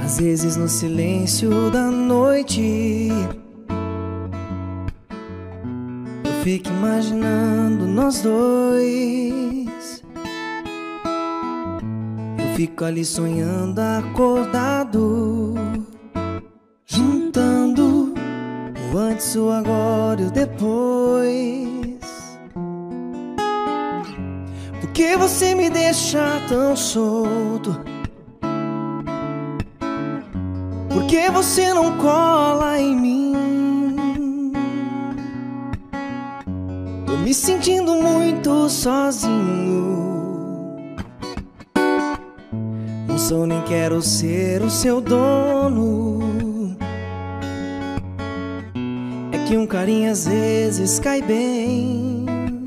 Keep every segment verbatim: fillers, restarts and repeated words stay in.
Às vezes no silêncio da noite eu fico imaginando nós dois. Eu fico ali sonhando acordado, juntando o antes, o agora e o depois. Por que você me deixa tão solto? Por que você não cola em mim? Tô me sentindo muito sozinho. Não sou nem quero ser o seu dono. É que um carinho às vezes cai bem.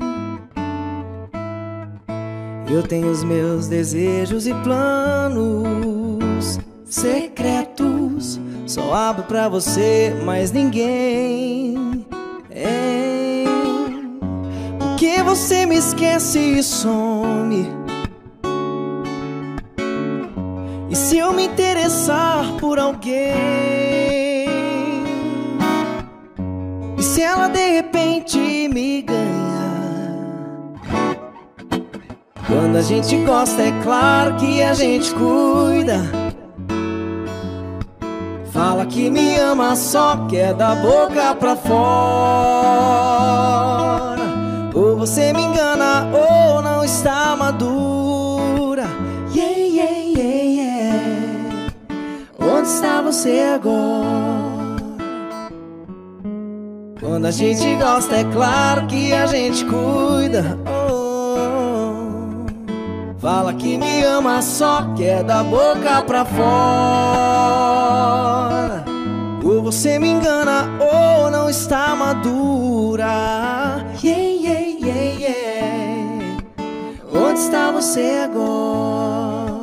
Eu tenho os meus desejos e planos secretos, só abro pra você, mas ninguém. É. Por que você me esquece e some? E se eu me interessar por alguém? E se ela de repente me ganhar? Quando a gente gosta é claro que a gente cuida. Fala que me ama, só quer da boca pra fora. Ou você me engana ou não está madura. Yeah, yeah, yeah, yeah. Onde está você agora? Quando a gente gosta é claro que a gente cuida. Oh. Fala que me ama, só quer da boca pra fora. Ou você me engana ou não está madura. Yeah, yeah, yeah, yeah. Onde está você agora?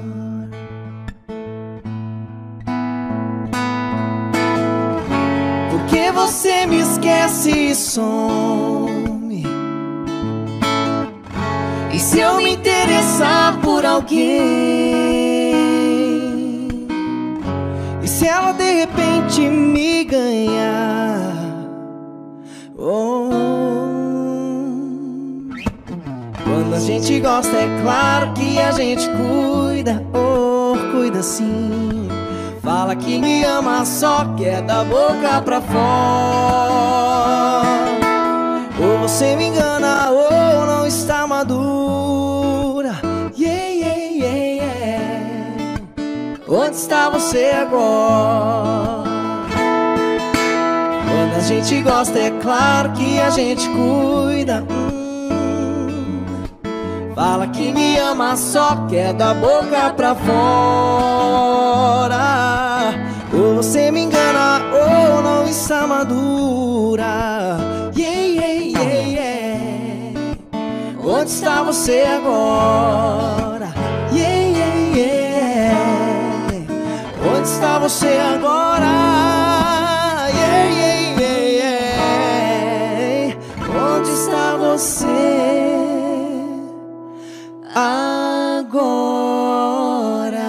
Por que você me esquece e some? E se eu me interessar por alguém? E se ela de repente me ganhar? Oh. Quando a gente gosta é claro que a gente cuida. Oh, cuida sim. Fala que me ama, só quer da boca pra fora. Ou você me engana ou não está madura. Yeah, yeah, yeah, yeah. Onde está você agora? Quando a gente gosta é claro que a gente cuida. hum. Fala que me ama, só quer da boca pra fora. Ou você me engana ou não está madura. Yeah, yeah, yeah, yeah. Onde está você agora? Yeah, yeah, yeah. Onde está você agora? Yeah, yeah, yeah, yeah. Onde está você agora?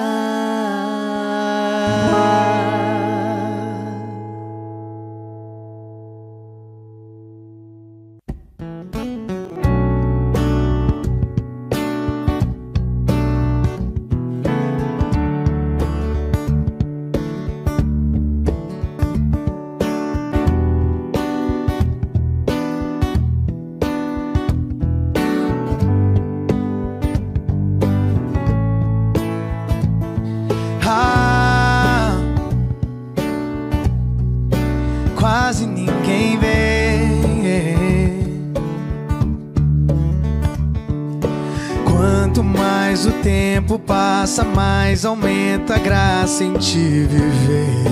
Quase ninguém vê. Quanto mais o tempo passa, mais aumenta a graça em te viver.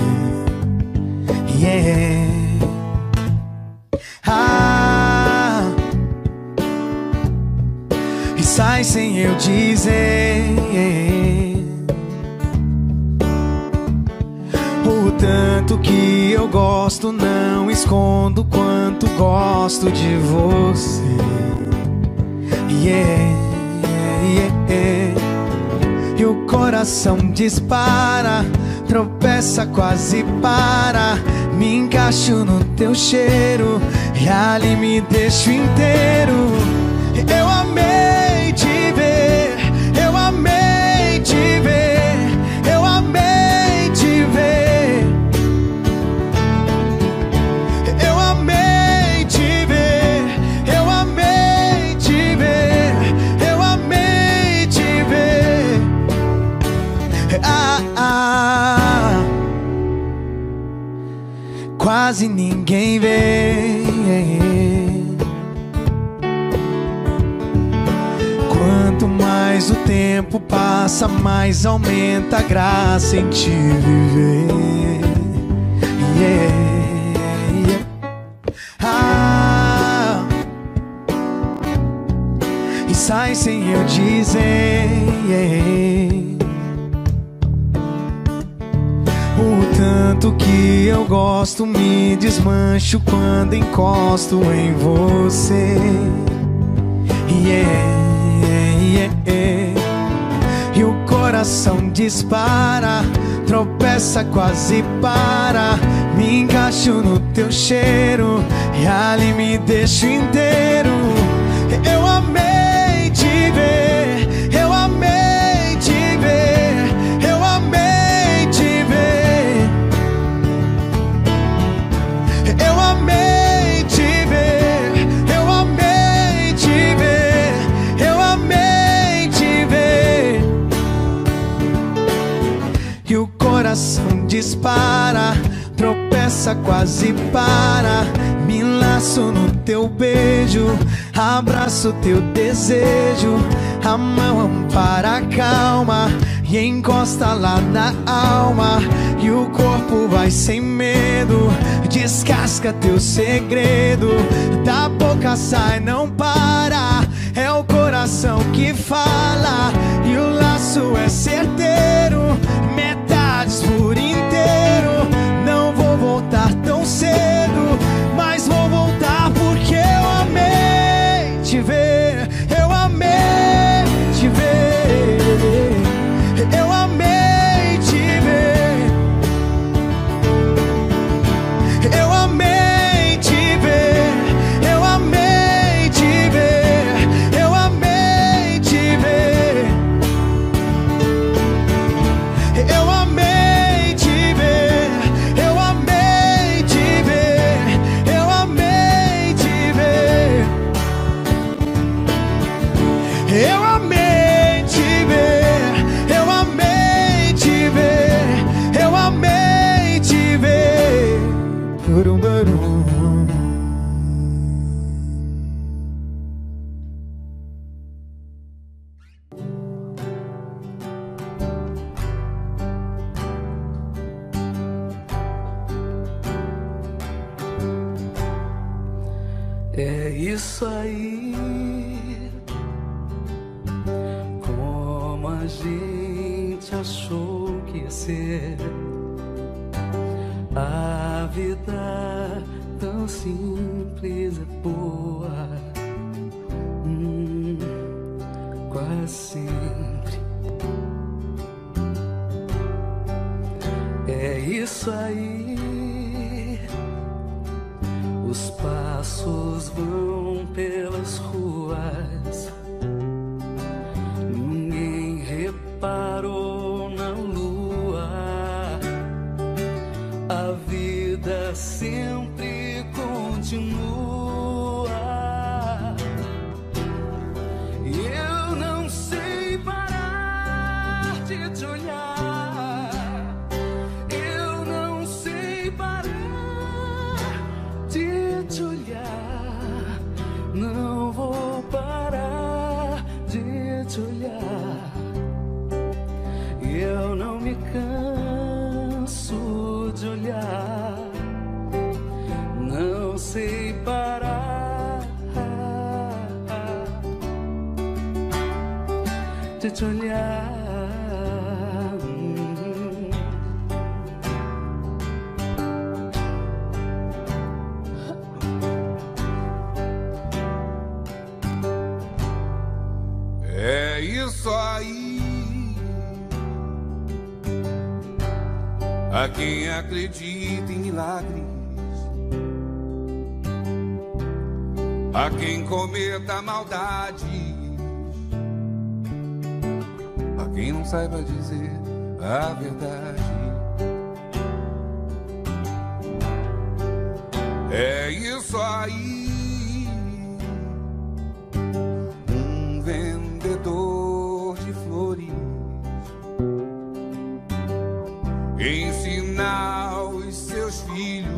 Yeah. Ah, e sai sem eu dizer o tanto que eu gosto, não escondo quanto gosto de você. Yeah, yeah, yeah. E o coração dispara pra tropeça, quase para. Me encaixo no teu cheiro e ali me deixo inteiro. Eu amei te ver, eu amei te ver, eu amei te ver. Eu amei te ver, eu amei te ver, eu amei te ver. Ah, ah. Quase ninguém vê. Quanto mais o tempo passa, mais aumenta a graça em te viver. Yeah, yeah. Ah, e sai sem eu dizer. Yeah. O tanto que eu gosto, me desmancho quando encosto em você. Yeah. Yeah, yeah. E o coração dispara, tropeça, quase para. Me encaixo no teu cheiro e ali me deixo inteiro. Eu amei te ver, eu amei te ver, eu amei te ver. Eu amei te ver, eu amei te ver, eu amei te ver. E o coração dispara, tropeça, quase para. Me laço no teu beijo, abraço teu desejo. A mão ampara a calma e encosta lá na alma. E o corpo vai sem medo, descasca teu segredo. Da boca sai, não para. É o coração que fala e o laço é certeiro. Metades por inteiro. Não vou voltar tão cedo, mas vou voltar porque eu amei te ver. Eu amei te ver. Eu amei te ver. Eu amei te ver. Eu amei te ver. Eu amei te ver. Eu amei te ver. Eu amei te ver. Eu amei te ver. Eu amei te ver. Eu amei te ver. Eu amei te ver. Burum, burum. É isso aí, como a gente achou que ia ser. A vida tão simples é boa, hum, quase sempre. É isso aí, os passos vão pelas ruas. Ninguém reparou na lua. A vida sempre continua. E eu não sei parar de te olhar. Eu não sei parar de te olhar. Não vou parar de te olhar. Eu não me canso de olhar. Não sei parar de te olhar. É isso aí, a quem acredita em milagres, a quem cometa maldade, a quem não saiba dizer a verdade. É isso aí, um vendedor de flores ensinar os seus filhos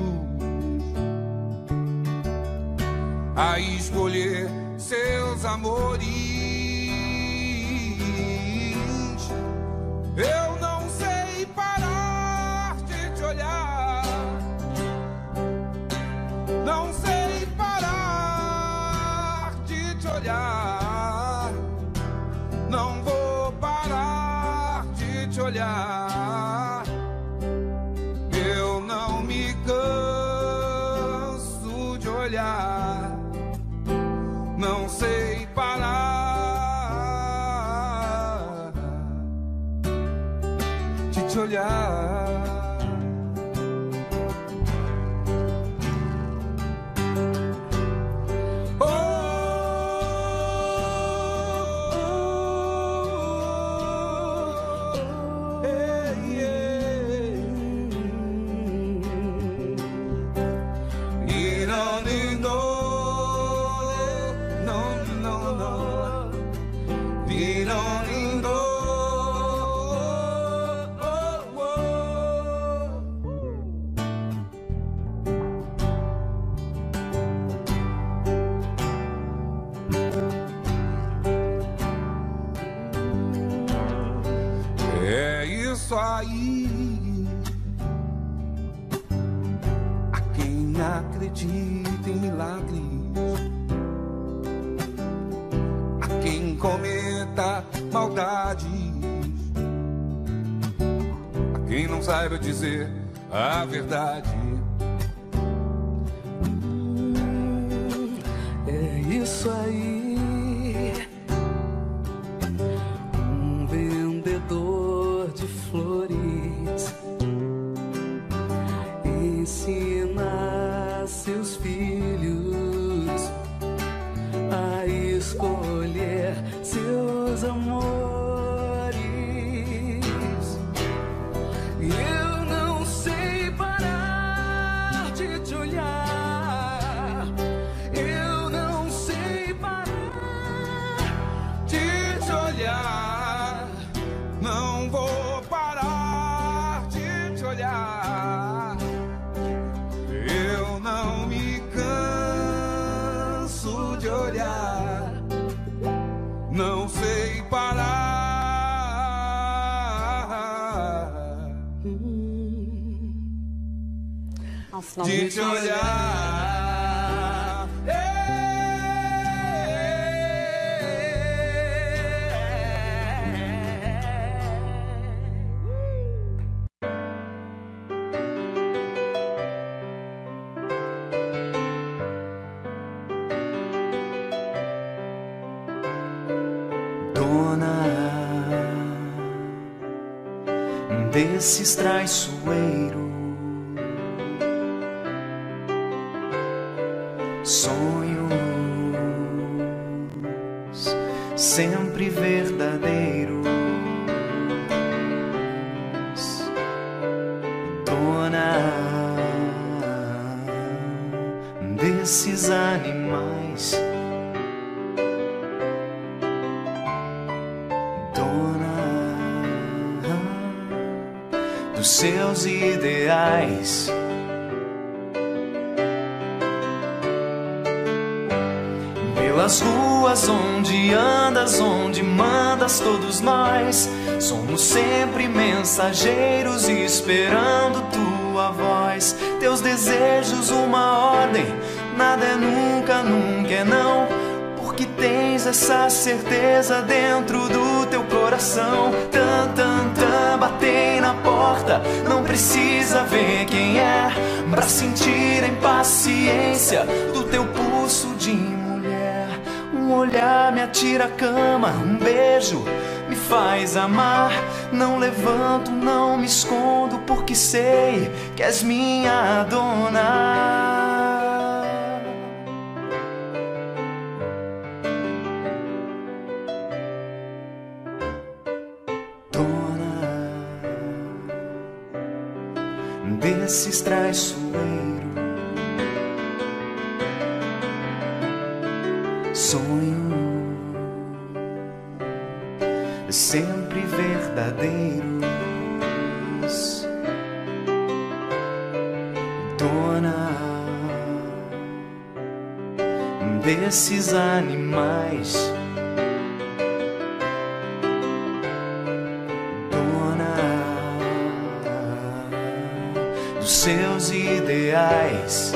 a escolher seus amores. Eu não sei parar de te olhar, não sei parar de te olhar, não vou parar de te olhar. Eu não me canso de olhar, não sei parar de te olhar. É isso aí, a quem acredita em milagres, a quem cometa maldades, a quem não saiba dizer a verdade. É isso aí, um vendedor de flores ensina seus filhos a escolher seus amores. Eu não sei parar de te olhar, eu não sei parar de te olhar, não vou parar de te olhar. Eu não me canso de olhar, não sei parar de te olhar. Dona desses traiçoeiros, sonhos sempre verdadeiros. Dona desses animais, dona dos seus ideais. Pelas ruas onde andas, onde mandas, todos nós somos sempre mensageiros esperando tua voz. Teus desejos uma ordem, nada é nunca, nunca é não, porque tens essa certeza dentro do teu coração. Tan, tan, tan, batei na porta, não precisa ver quem é pra sentir a impaciência do teu pulso de mulher. Um olhar me atira a cama, um beijo me faz amar. Não levanto, não me escondo, porque sei que és minha dona. Dona desses traiçoeiros, sonho sempre verdadeiros. Dona desses animais, dona dos seus ideais.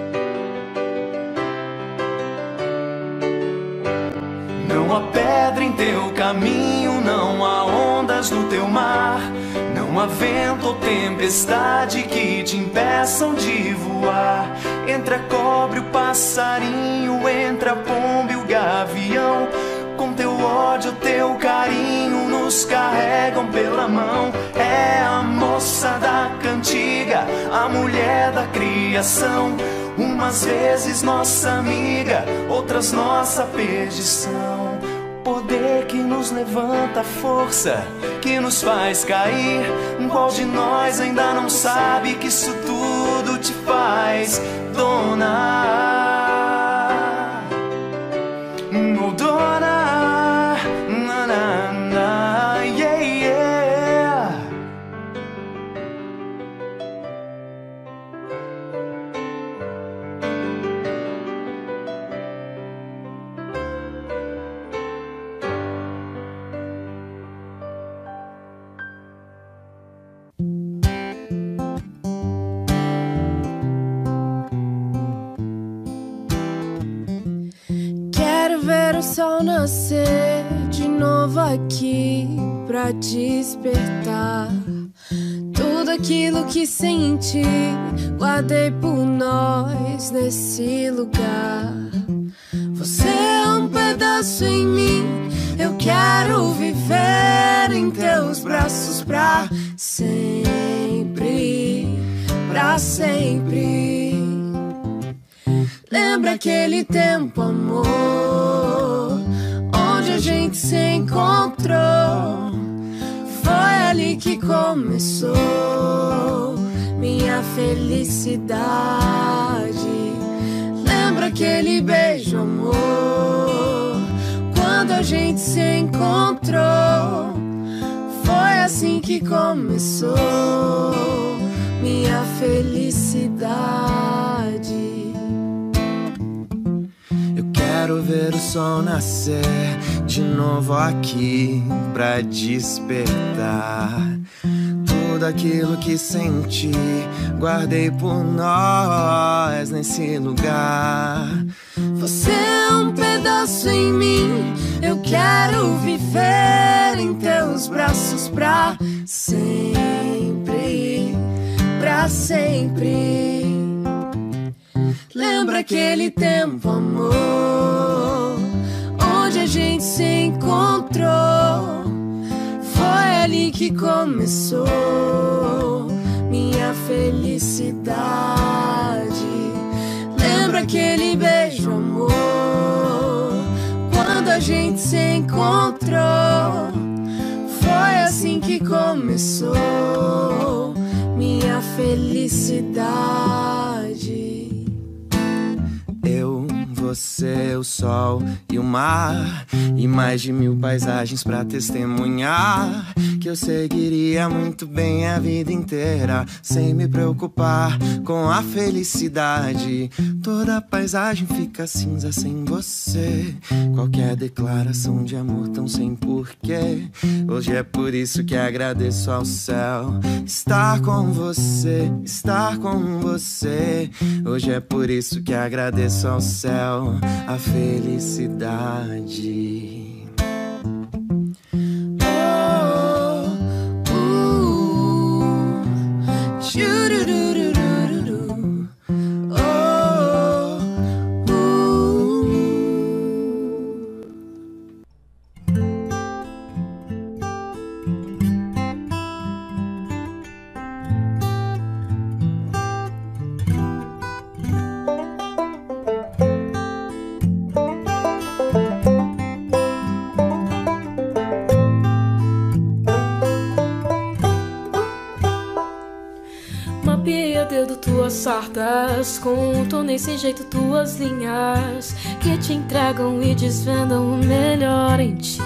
Não há pedra em teu caminho, não há ondas no teu mar, não há vento ou tempestade que te impeçam de voar. Entre a cobra e o passarinho, entre a pomba e o gavião, com teu ódio, teu carinho, nos carregam pela mão. É a moça da cantiga, a mulher da criação, umas vezes nossa amiga, outras nossa perdição. Poder que nos levanta, força que nos faz cair. Qual de nós ainda não sabe que isso tudo te faz dona? Oh, dona, na, na, na, yeah, yeah. Quero ver o sol nascer de novo aqui pra despertar tudo aquilo que senti, guardei por nós nesse lugar. Você é um pedaço em mim, eu quero viver em teus braços pra sempre, pra sempre. Lembra aquele tempo, amor, onde a gente se encontrou? Foi ali que começou minha felicidade. Lembra aquele beijo, amor, quando a gente se encontrou? Foi assim que começou minha felicidade. Quero ver o sol nascer de novo aqui pra despertar tudo aquilo que senti, guardei por nós nesse lugar. Você é um pedaço em mim, eu quero viver em teus braços pra sempre, pra sempre. Lembra aquele tempo, amor, onde a gente se encontrou? Foi ali que começou minha felicidade. Lembra aquele beijo, amor, quando a gente se encontrou? Foi assim que começou minha felicidade. Eu, você, o sol e o mar, e mais de mil paisagens pra testemunhar que eu seguiria muito bem a vida inteira, sem me preocupar com a felicidade. Toda a paisagem fica cinza sem você, qualquer declaração de amor tão sem porquê. Hoje é por isso que agradeço ao céu estar com você, estar com você. Hoje é por isso que agradeço ao céu a felicidade. sardas, contam nesse jeito tuas linhas que te entregam e desvendam o melhor em ti.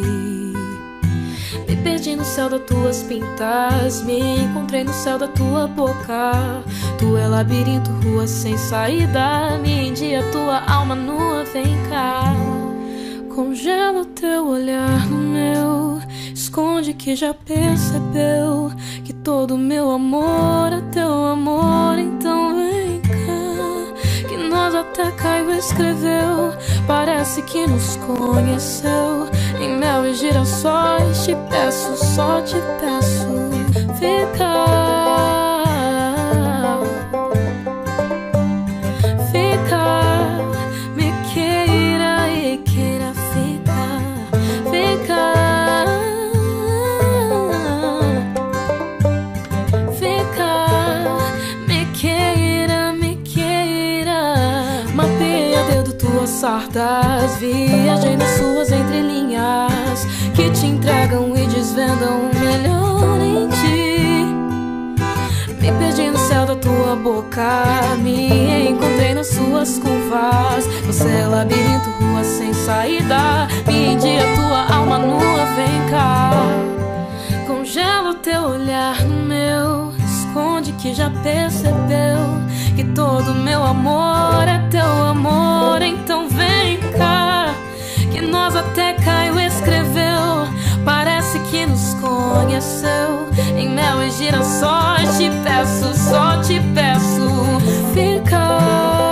Me perdi no céu das tuas pintas, me encontrei no céu da tua boca. Tu é labirinto, rua sem saída, me endia tua alma nua, vem cá. Congela o teu olhar no meu, esconde que já percebeu que todo meu amor é teu amor, então vem cá. Que nós até Caio escreveu, parece que nos conheceu. Em mel e girassóis te peço, só te peço, fica. Sardas, viajei nas suas entrelinhas que te entregam e desvendam o melhor em ti. Me perdi no céu da tua boca, me encontrei nas suas curvas. Você é labirinto, rua sem saída, me endia tua alma nua, vem cá. Congela o teu olhar no meu, esconde que já percebeu que todo meu amor é teu amor, então vem cá. Que nós até Caio escreveu, parece que nos conheceu. Em mel e girassóis te peço, só te peço, fica.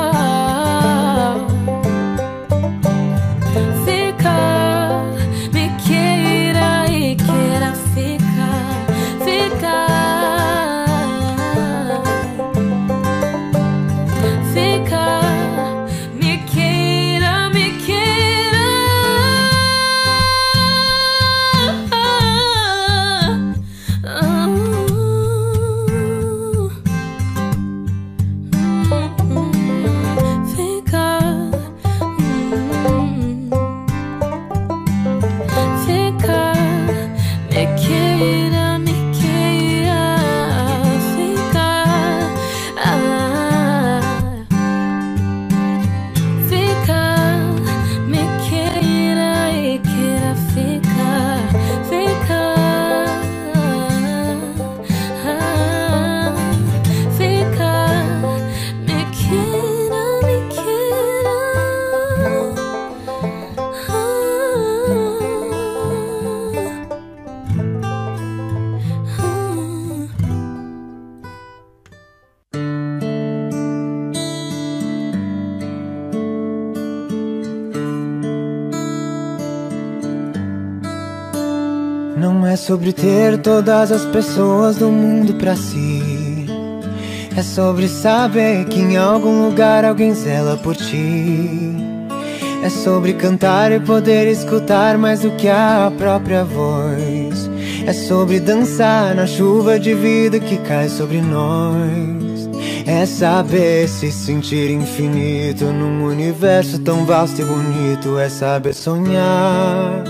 Não é sobre ter todas as pessoas do mundo pra si. É sobre saber que em algum lugar alguém zela por ti. É sobre cantar e poder escutar mais do que a própria voz. É sobre dançar na chuva de vida que cai sobre nós. É saber se sentir infinito num universo tão vasto e bonito. É saber sonhar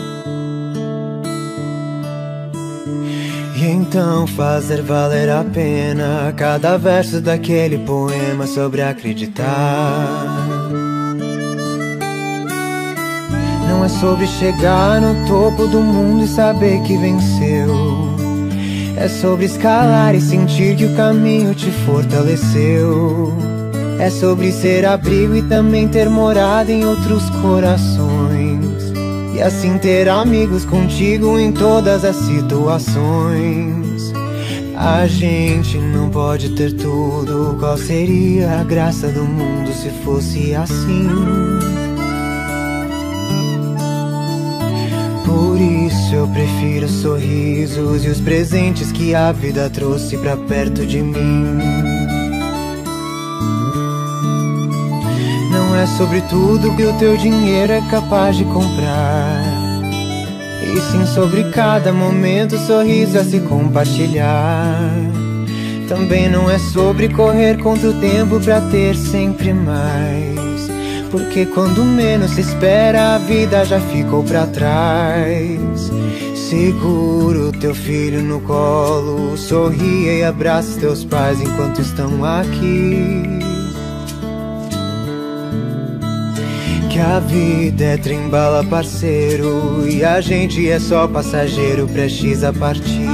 e então fazer valer a pena cada verso daquele poema sobre acreditar. Não é sobre chegar no topo do mundo e saber que venceu. É sobre escalar e sentir que o caminho te fortaleceu. É sobre ser abrigo e também ter morada em outros corações. E assim ter amigos contigo em todas as situações. A gente não pode ter tudo. Qual seria a graça do mundo se fosse assim? Por isso eu prefiro os sorrisos e os presentes que a vida trouxe pra perto de mim. Não é sobre tudo que o teu dinheiro é capaz de comprar, e sim sobre cada momento, sorriso a se compartilhar. Também não é sobre correr contra o tempo pra ter sempre mais, porque quando menos se espera a vida já ficou pra trás. Segura o teu filho no colo, sorria e abraça teus pais enquanto estão aqui. Que a vida é trem-bala, parceiro, e a gente é só passageiro prestes a partir.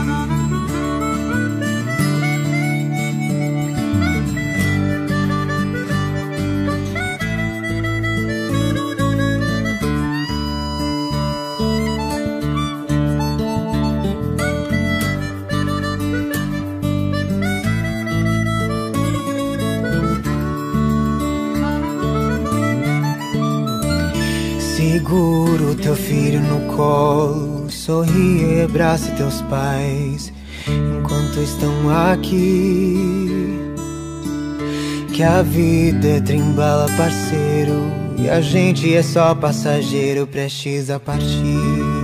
Segura o teu filho no colo, sorria e abrace teus pais enquanto estão aqui. Que a vida é trem-bala, parceiro, e a gente é só passageiro prestes a partir.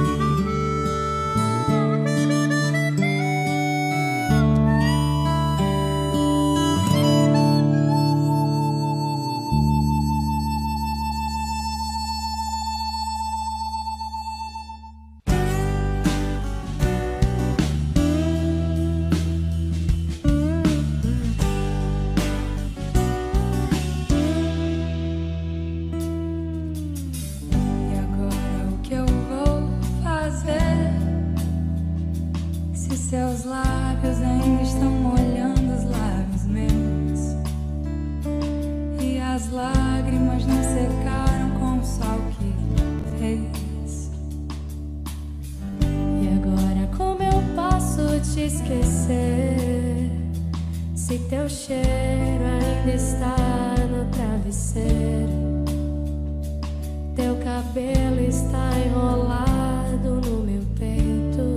Seus lábios ainda estão molhando os lábios meus, e as lágrimas não secaram com o sol que fez. E agora como eu posso te esquecer, se teu cheiro ainda está no travesseiro, teu cabelo está enrolado no meu peito.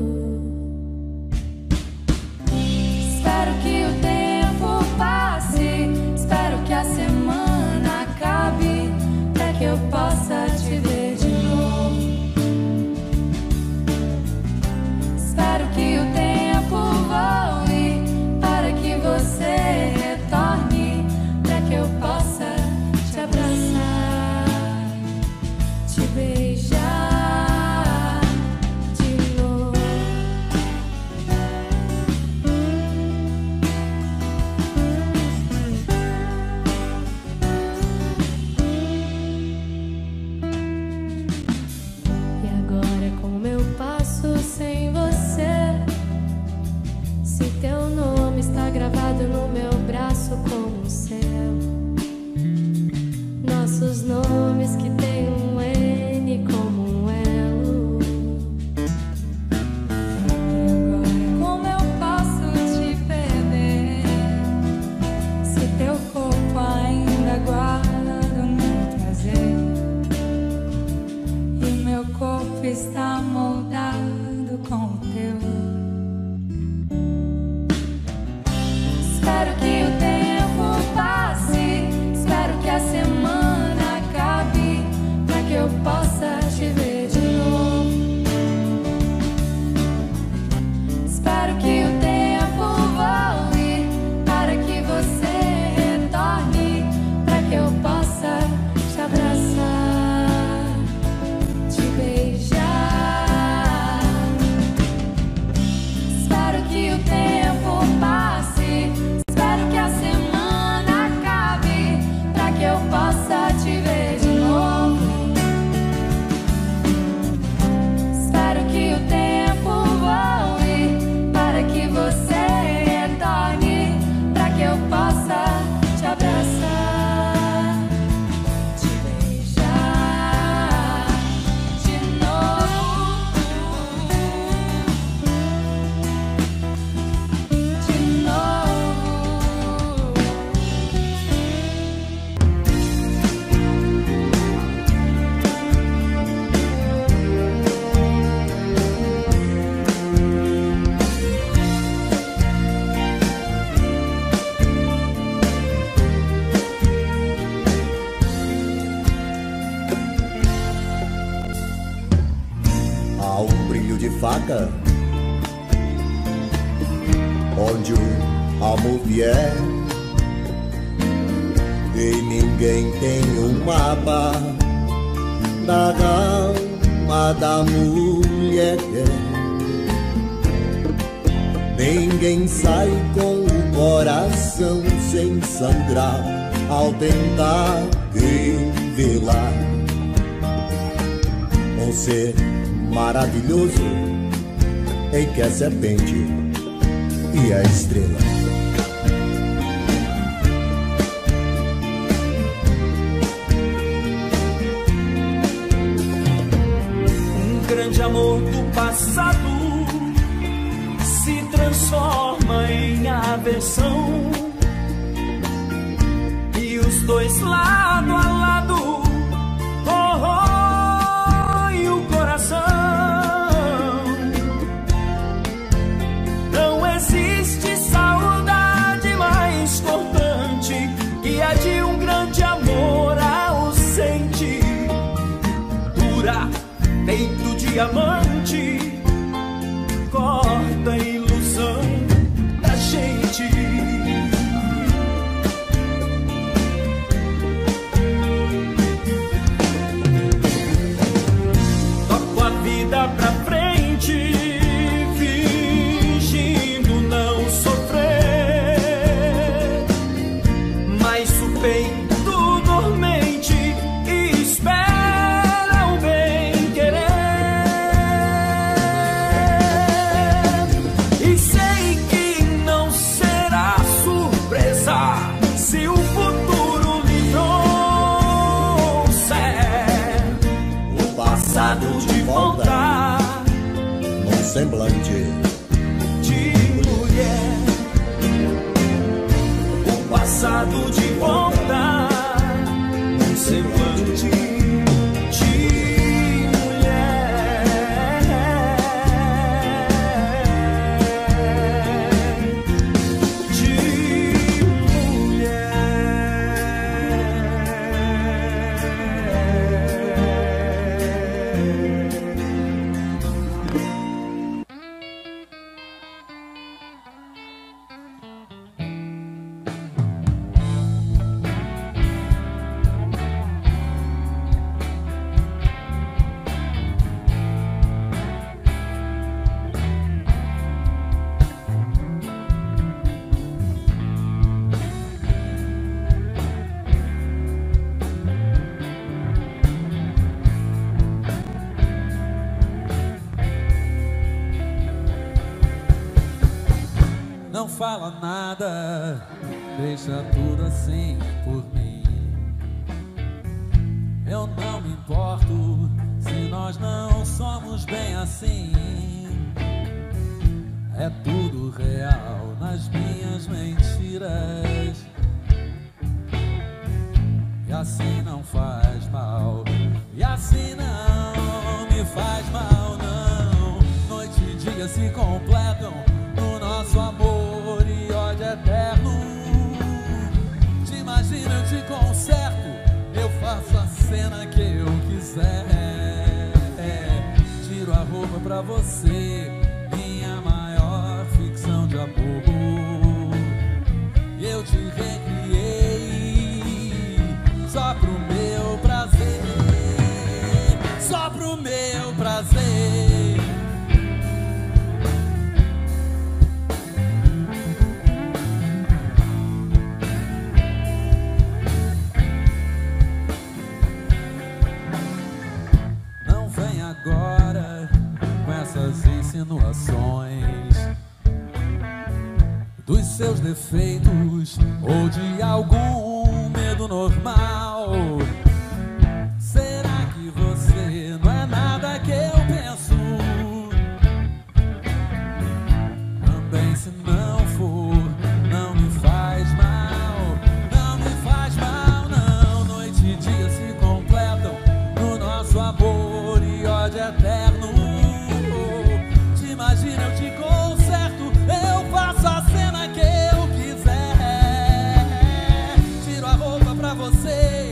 Espero que o tempo passe, espero que a semana acabe, pra que eu possa te ver de novo. Espero que o tempo voe, para que você retorne, pra que eu possa te abraçar, te beijar. Sem você, se teu nome está gravado no meu braço como um céu, nossos nomes que tem um N como um elo. E agora como eu posso te perder, se teu corpo ainda guarda o meu prazer, e meu corpo está moldado com o teu. Espero que o tempo passe, espero que a semana acabe, pra que eu possa te ver de novo. Espero que o tempo voe, para que você retorne, pra que eu possa te abraçar, te beijar. Que o tempo passe, espero que a semana acabe, pra que eu possa te ver de novo. Espero que o tempo voe, para que você retorne, pra que eu possa te abraçar, te beijar de novo. Há um brilho de faca onde o amor vier, e ninguém tem um mapa da alma da mulher. Ninguém sai com o coração sem sangrar ao tentar revelar um ser maravilhoso em que a serpente e a estrela. Um grande amor do passado se transforma em aversão, e os dois lado a lado corroem o coração. Não existe saudade mais cortante que a de um grande amor ausente. Dura feito diamante, corta a ilusão da gente. Toco a vida pra frente, fingindo não sofrer, mas o peito dormente espera o bem querer. E sei que não será surpresa se o futuro lhe trouxer O passado de volta num semblante. de mulher. O passado de volta num semblante de mulher. De Não fala nada, deixa tudo assim por mim. Eu não me importo se nós não somos bem assim. É tudo real nas minhas mentiras, e assim não faz mal, e assim não me faz mal, não. Noite e dia se completam no nosso amor e ódio eterno. Te imagino, eu te conserto, eu faço a cena que eu quiser. Tiro a roupa pra você, minha maior ficção de amor. E eu te recriei só pro meu prazer, só pro meu prazer. Não vem agora com essas insinuações dos seus defeitos ou de algum medo normal. Será que você não é nada que eu penso? Também, se não for, não me faz mal, não me faz mal, não. Noite e dia se completam no nosso amor e ódio eterno. Te imagina, eu te conserto, eu faço a cena que eu quiser. Tiro a roupa pra você,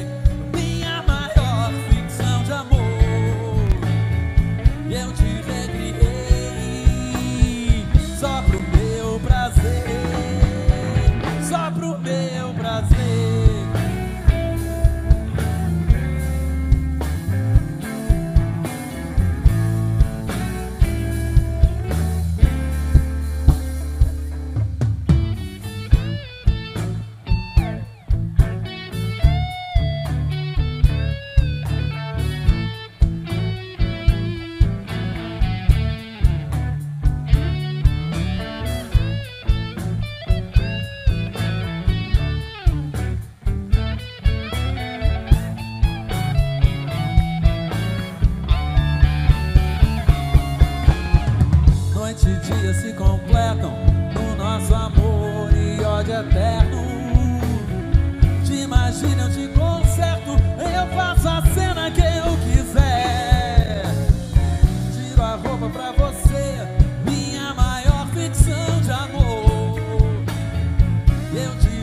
Noite e dia se completam no nosso amor e ódio eterno. Te imagina, eu te conserto, eu faço a cena que eu quiser. Tiro a roupa pra você, minha maior ficção de amor. Eu te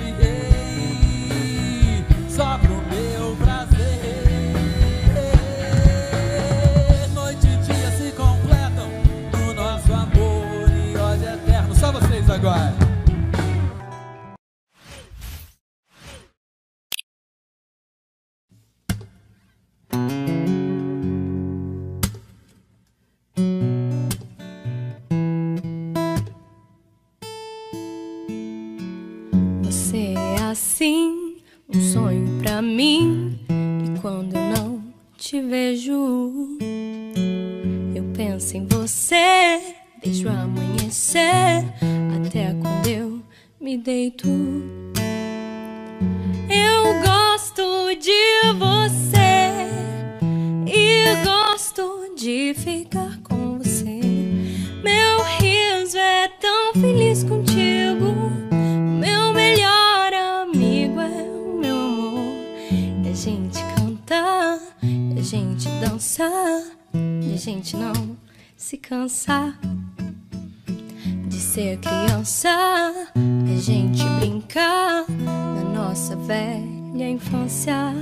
recriei só pro meu prazer. Noite e dia se completam no nosso amor e ódio eterno. Só vocês agora. Você é assim, um sonho pra mim. E quando eu não te vejo, eu penso em você desde o amanhecer até quando eu me deito. Eu gosto de você e gosto de ficar com você. Meu riso é tão feliz contigo. Meu melhor amigo é o meu amor. E a gente canta, e a gente dança, e a gente não se cansa de ser criança. A gente brinca na nossa velha infância.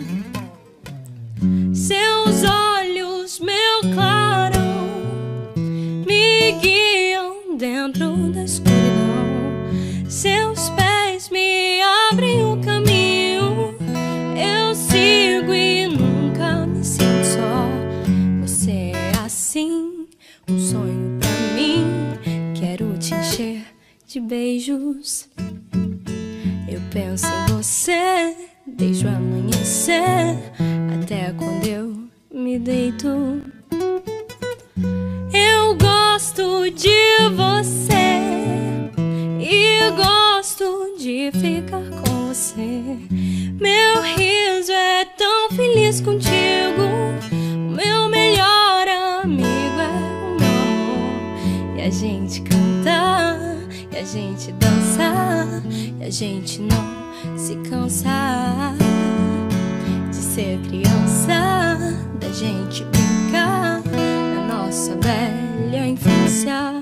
Seus olhos, meu clarão, me guiam dentro da escuridão. Seus pés me abrem o caminho. Eu sigo e nunca me sinto só. Você é assim, um sonho pra mim. Quero te encher de beijos. Eu penso em você desde o amanhecer até quando eu me deito. Eu gosto de você e gosto de ficar com você. Meu riso é tão feliz contigo. O meu melhor amigo é o meu amor. E a gente canta, e a gente dança, e a gente não se cansa de ser criança. Da gente brincar na nossa velha infância.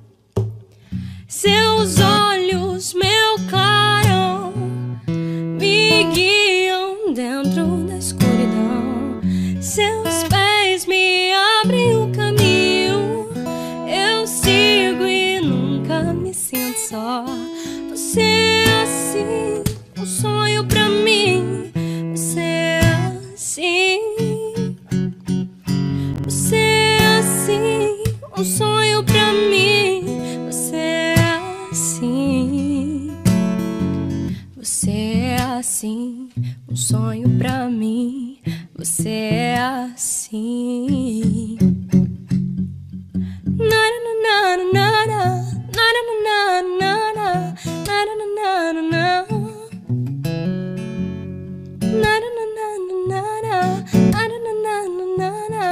Seus olhos, meu clarão, me guiam dentro da escuridão. Seus pés me abrem o caminho. Eu sigo e nunca me sinto só. Você é assim, um sonho pra mim. Você é assim. Você é assim, um sonho pra mim. Você é assim. Você é assim, um sonho pra mim. Você é assim. Nara, nara, nara, nara, nara, nara, nara, nara, nara. Nara, nara, nara, nara, nara, nara.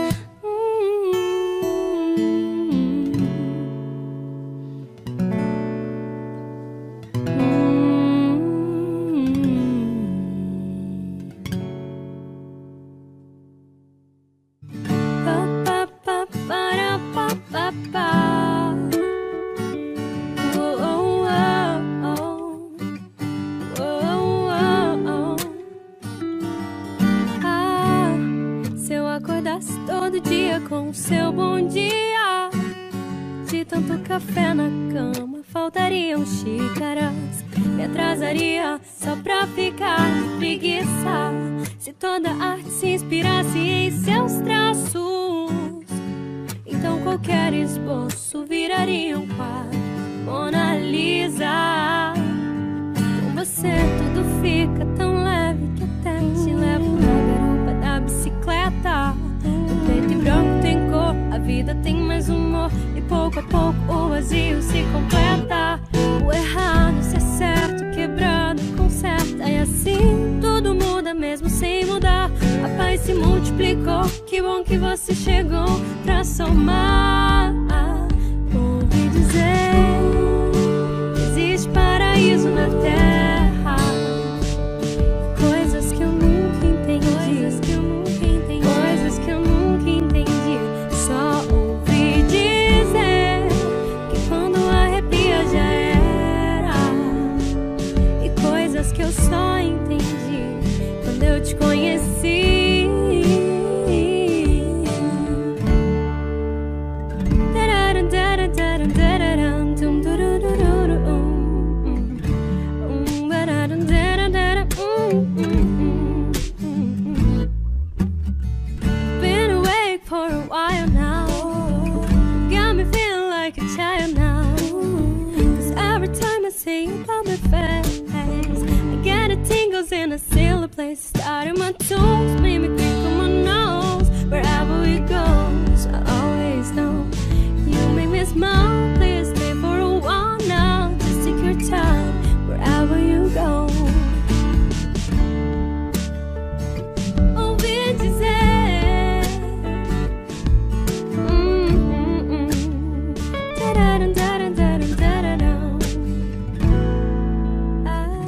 Todo dia com o seu bom dia, de tanto café na cama faltariam xícaras. Me atrasaria só pra ficar de preguiça. Se toda arte se inspirasse em seus traços, então qualquer esboço viraria um quadro Mona Lisa. Com você tudo fica tão leve que até te levo na garupa da bicicleta. Preto e branco tem cor, a vida tem mais humor. E pouco a pouco o vazio se completa. O errado se acerta, quebrado conserta. E assim tudo muda mesmo sem mudar. A paz se multiplicou, que bom que você chegou pra somar. while now. Got me feeling like a child now. Cause every time I see you on my face, I get the tingles in a silly place. Starting my toes, made me creep on my nose. Wherever we go, I always know you make me smile. Please stay for a while now. Just take your time wherever you go. Ouvi dizer, hum, hum, hum. Tararam, tararam, tararam, tararam. Ah.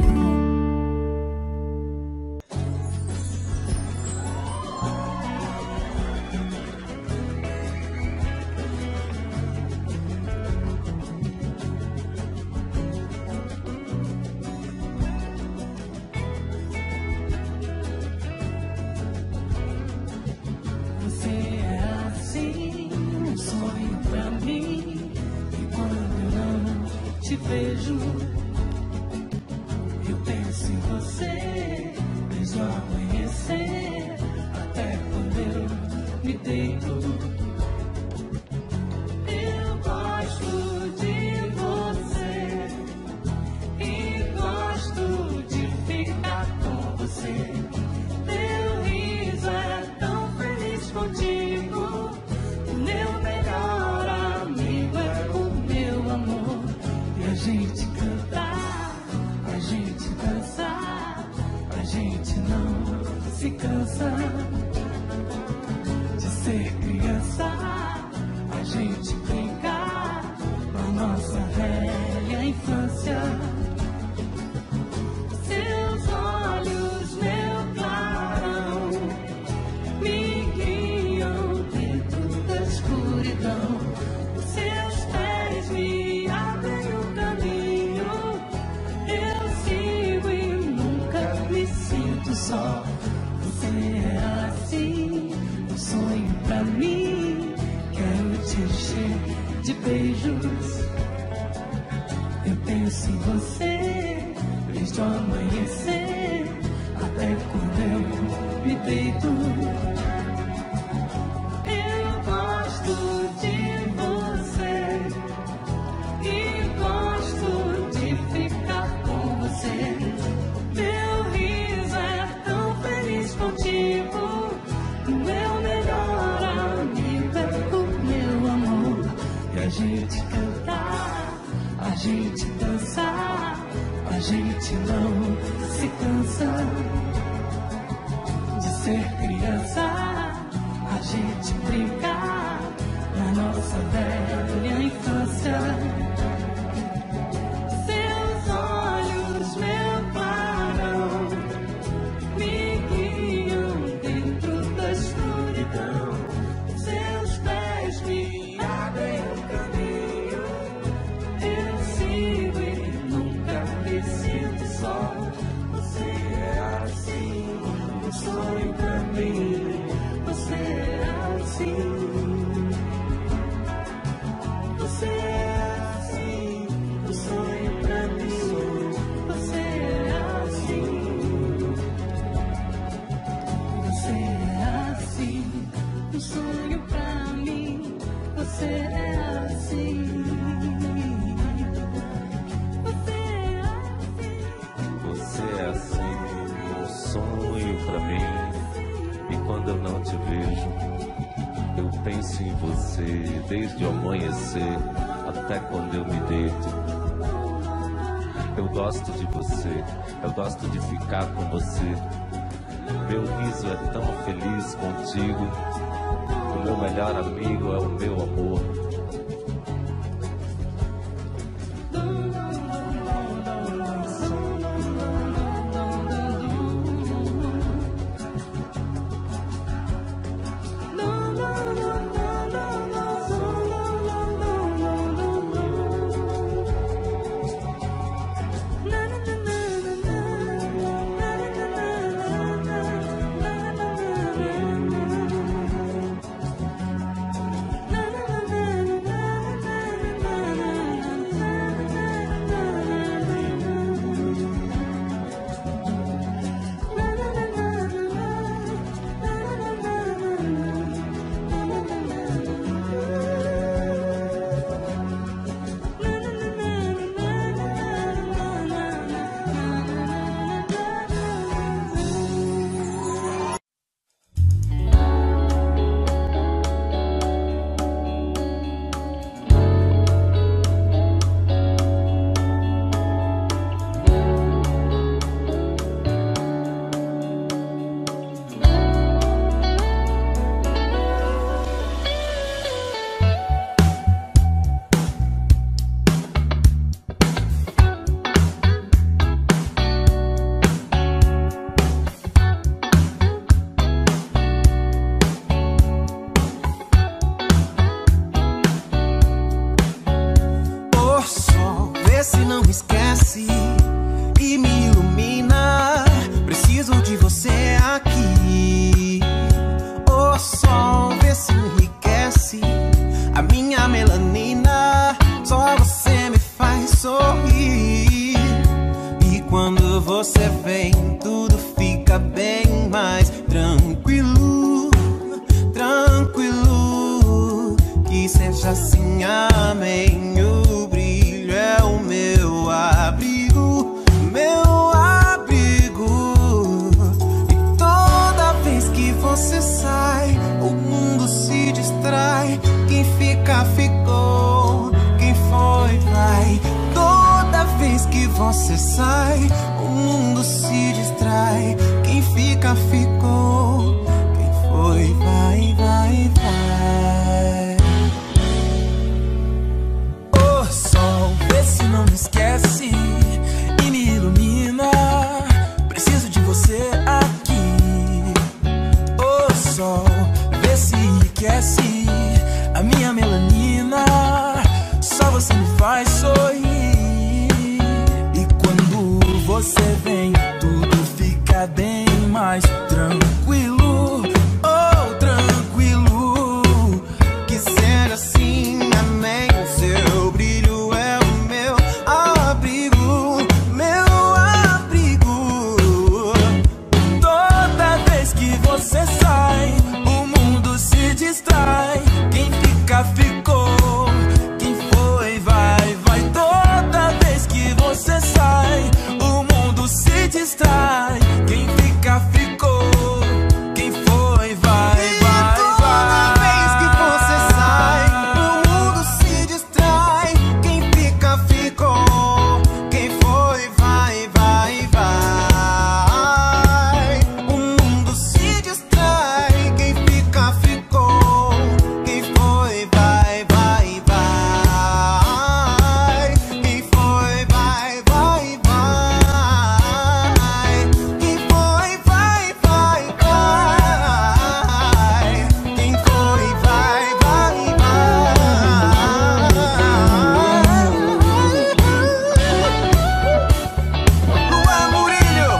Você é assim, um sonho pra mim. E quando eu não te vejo, eu penso em você desde o amanhecer até quando eu me deito. Eu gosto de você e gosto de ficar com você. Teu riso é tão feliz contigo. O meu melhor amigo é o meu amor. E a gente cantar, a gente dançar, a gente não se cansa de ser criança. A gente brincar na nossa velha infância. Seus olhos, meu clarão, me guiam dentro da escuridão. Seus pés me abrem o caminho. Eu sigo e nunca me sinto só. Você é assim, um sonho pra mim. Quero te encher de beijos. Eu penso em você desde o amanhecer até quando eu me deito. Eu gosto de você e gosto de ficar com você. Meu riso é tão feliz contigo. O meu melhor amigo é o meu amor. E a gente cantar, a gente dançar, a gente não se cansa de ser criança. A gente brincar na nossa velha infância. Seus olhos, meu clarão, me guiam dentro da escuridão. Seus pés me abrem o caminho. Eu sigo e nunca me sinto só. Você é assim, um sonho pra mim. Você é assim. Você é assim, um sonho pra mim. Você é assim. Você é assim, um sonho pra mim. Você é assim. Você é assim, um sonho pra mim. E quando eu não te vejo, eu penso em você desde o amanhecer até quando eu me deito. Eu gosto de você, eu gosto de ficar com você. Meu riso é tão feliz contigo. O meu melhor amigo é o meu amor. Na na na na você vem, tudo fica bem mais tranquilo, tranquilo. Que seja assim, amém. O brilho é o meu abrigo, meu abrigo. E toda vez que você sai, o mundo se distrai. Quem fica, ficou. Quem foi, vai. Toda vez que você sai, o mundo se distrai. Quem fica, ficou. Quem foi, vai, vai, vai. Ô sol, vê se não me esquece e me ilumina. Preciso de você aqui. Ô sol, vê se enriquece a minha melanina. Só você me faz sorrir. E quando você vem, tudo fica bem mais tranquilo. Oh, tranquilo. Que seja assim, amém. Seu brilho é o meu abrigo, meu abrigo. Toda vez que você sai, o mundo se distrai. Quem fica, ficou. Quem foi, vai, vai. Toda vez que você sai, o mundo se distrai. Quem fica, ficou. Quem foi, vai, vai, Toda vez que você sai, o mundo se distrai. Quem fica, ficou. Quem foi, vai, vai, vai. O mundo se distrai. Quem fica, ficou. Quem foi, vai, vai, vai. Quem foi, vai, vai, vai. Quem foi, vai, vai, vai. Quem foi, vai, vai, vai. Luan Murilho.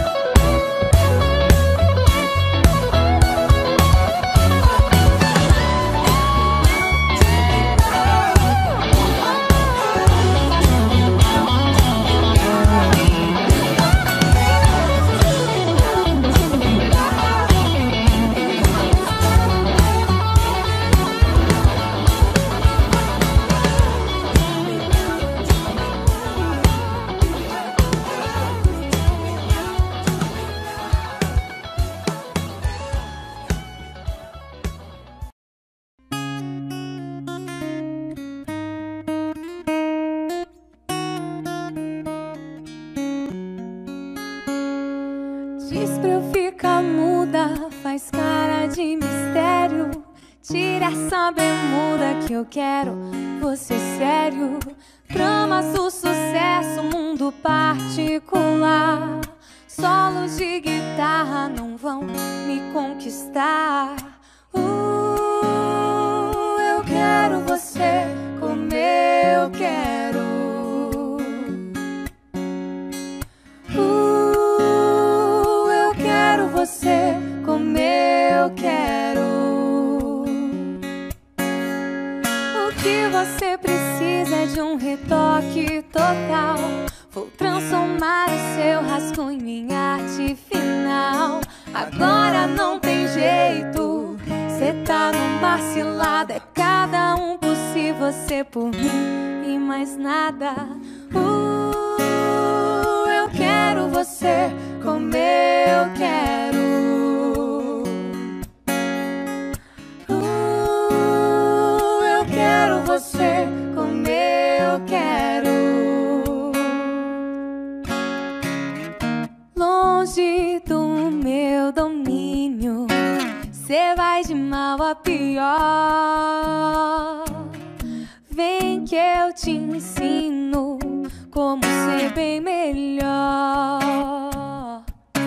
Diz pra eu ficar muda, faz cara de mistério. Tira essa bermuda que eu quero você sério. Tramas do sucesso, mundo particular. Solos de guitarra não vão me conquistar. Uh, eu quero você como eu quero. Uh, eu quero você como eu quero. O que você precisa é de um retoque total. Vou transformar o seu rascunho em arte final. Agora não tem jeito, cê tá numa cilada. É cada um por si, você por mim e mais nada. Uh, eu quero você como eu quero. Uh, eu quero você como eu quero. Longe do meu domínio, cê vai de mal a pior. Vem que eu te ensino como ser bem melhor.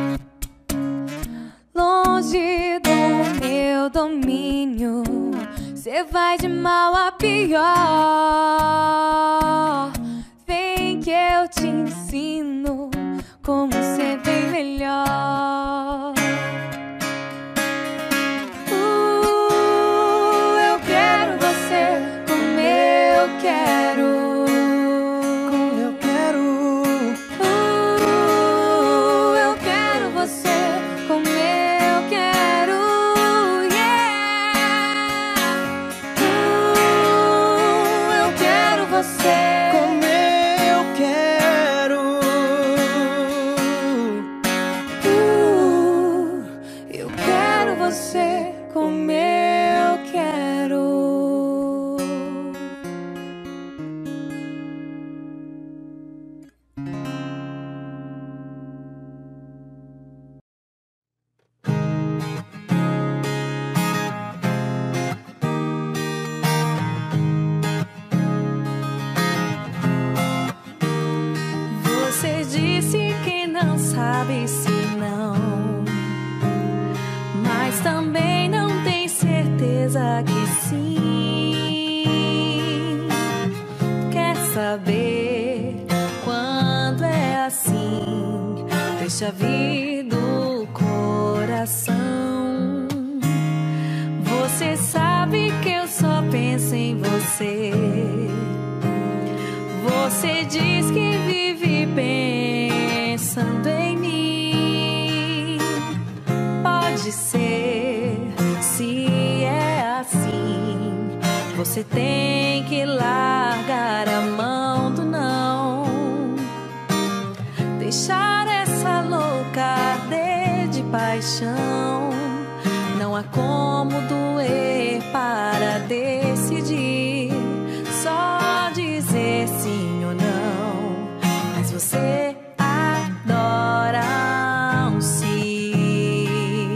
Longe do meu domínio, cê vai de mal a pior. Vem que eu te ensino como ser bem melhor. Uh, eu quero você como eu quero. Como eu quero. Uh, você como eu quero. uh, Eu quero você como eu quero. Você disse que não sabe se não, mas também não tem certeza que sim. Quer saber quando é assim? Deixa vir do coração. Você sabe que eu só penso em você. Você diz que vive pensando em mim. Pode ser, se é assim, você tem que largar a mão do não. Deixar essa louca arder de paixão. Não há como doer para decidir. Só dizer sim ou não. Mas você adora um sim.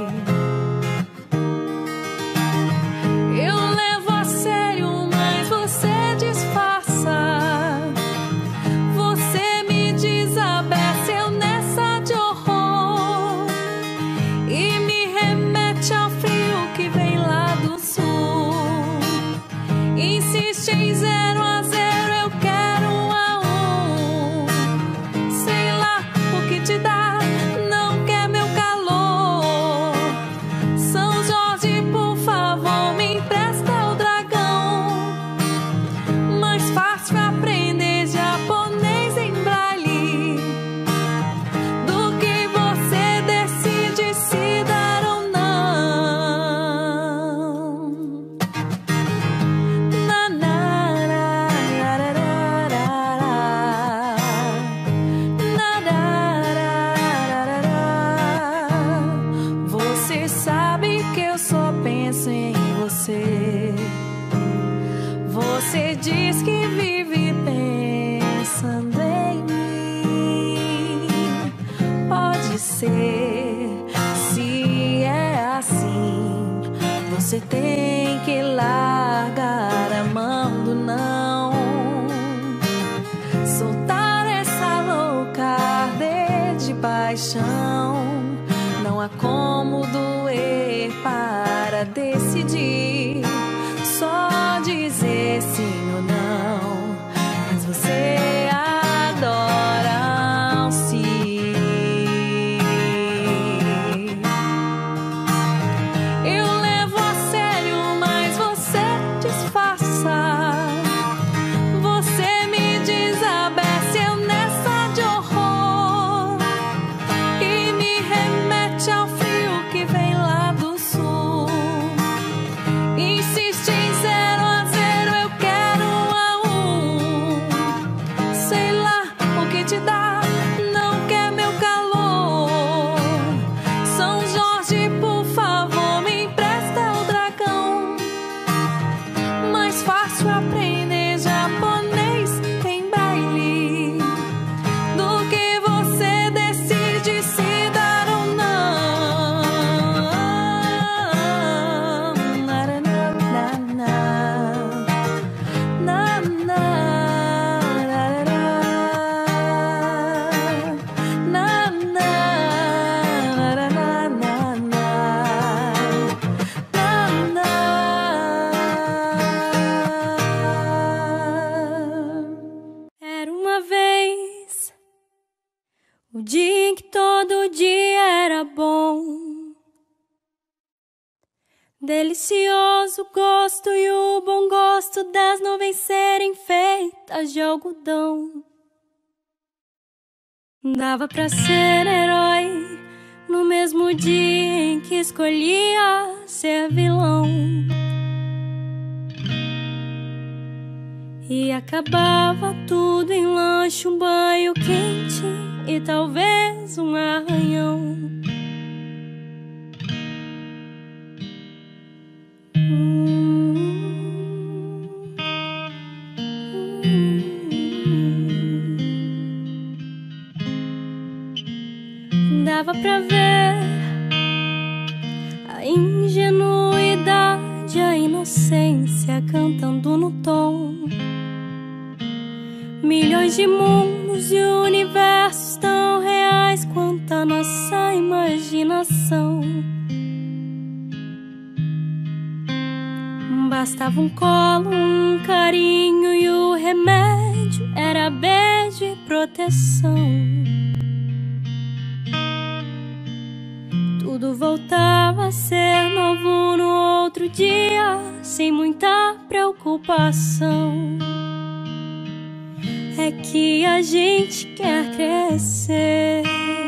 Eu levo a sério, mas você disfarça. Você me desabeça, eu nessa de horror. E me remete ao frio que vem lá do sul. Insiste em zero a zero, eu quero um a um. Sei lá o que te dá, não quer meu calor. São Jorge, por favor, me empresta o dragão. Mais fácil aprender japonês em braille do que você decide se dar ou não. Na, na, ra, ra, ra, ra, ra. Na, ra, ra, ra, ra, ra. Você sabe que eu só penso em você. Você diz que vive pensando em mim. Pode ser, se é assim, você tem que largar a mão do não. Soltar essa louca arder de paixão. Não há como doer para decidir. Só dizer sim ou não. Mas você adora um sim. Eu levo a sério, mas você disfarça. Você me desabeça, eu nessa de horror. E me remete ao frio que vem lá do sul. Insiste em zero a zero, eu quero um a um. Sei lá o que te dá, não quer meu calor. São Jorge, por favor, me empresta o dragão. Mais fácil aprender japonês em braille do que você decide se dar ou não. Na, na, na, na. Na, na, ra, ra, ra. Na, na, ra, ra, ra, na, na. Na, na. Era uma vez o dia em que todo dia era bom. Delicioso gosto e o bom gosto das nuvens serem feitas de algodão. Dava pra ser herói no mesmo dia em que escolhia ser vilão. E acabava tudo em lanche, um banho quente e talvez um arranhão. Dava pra ver a ingenuidade, a inocência cantando no tom. Milhões de mundos e universos tão reais quanto a nossa imaginação. Bastava um colo, um carinho e o remédio era beijo e proteção. Tudo voltava a ser novo no outro dia, sem muita preocupação. É que a gente quer crescer,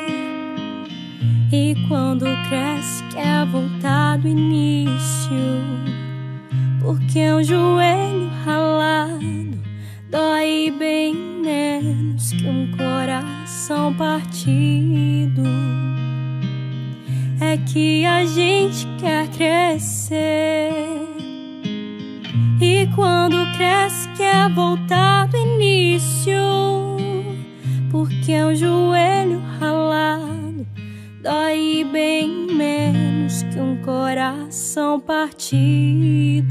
e quando cresce quer voltar do início, porque um joelho ralado dói bem menos que um coração partido. É que a gente quer crescer, e quando cresce quer voltar do início, porque um joelho ralado dói bem menos que um coração partido.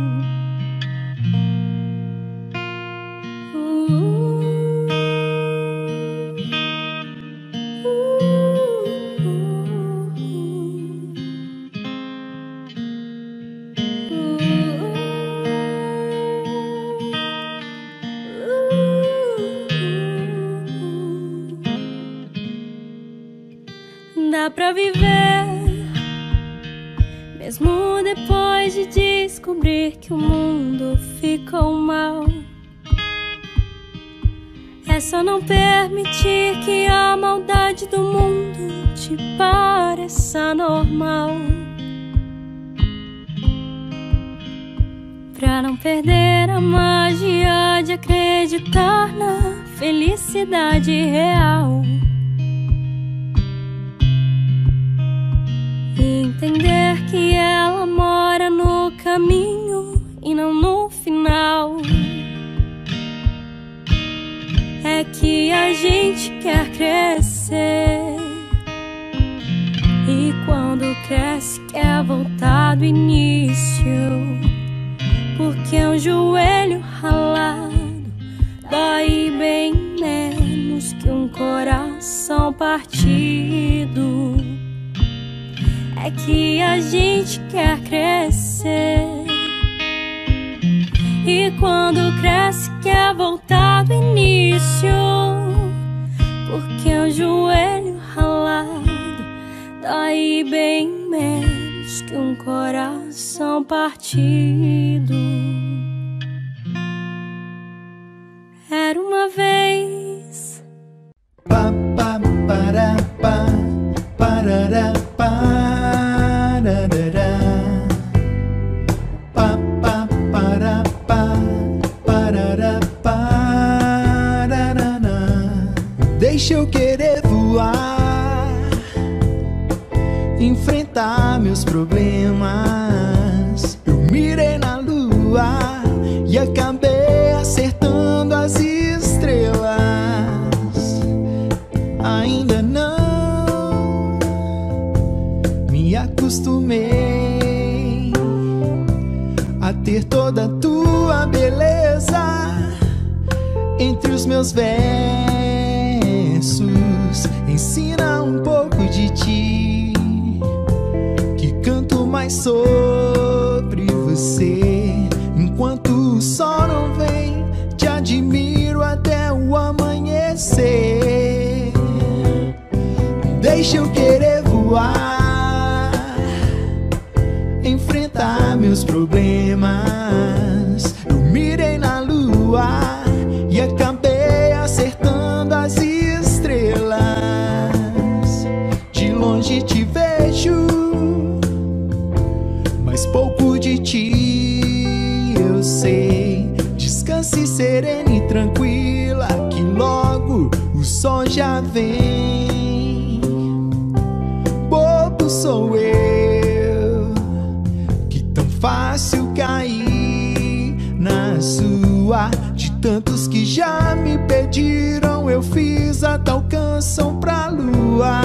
Dá pra viver, mesmo depois de descobrir que o mundo ficou mal. É só não permitir que a maldade do mundo te pareça normal, pra não perder a magia de acreditar na felicidade real. Entender que ela mora no caminho e não no final. É que a gente quer crescer, e quando cresce quer voltar do início, porque um joelho ralado dói bem menos que um coração partido. É que a gente quer crescer, e quando cresce quer voltar do início, porque um joelho ralado dói bem menos que um coração partido. Era uma vez. Pa, pa, para, pa, parará, pa. Pa, pa, para, pa, parará, parará. Deixa eu querer voar, enfrentar meus problemas. Eu mirei na lua e acabei acertando as estrelas. Ainda não me acostumei a ter toda a tua beleza entre os meus versos. Ensina um pouco de ti, que canto mais sobre você. Enquanto o sol não vem, te admiro até o amanhecer. Deixa eu querer voar, enfrentar meus problemas. Eu mirei na lua e acabei acertando as estrelas. De longe te vejo, mas pouco de ti eu sei. Descansa Descanse serena e tranquila, que logo o sol já vem. Bobo sou eu, que tão fácil cair na sua. De tantos que já me pediram, eu fiz a tal canção pra lua.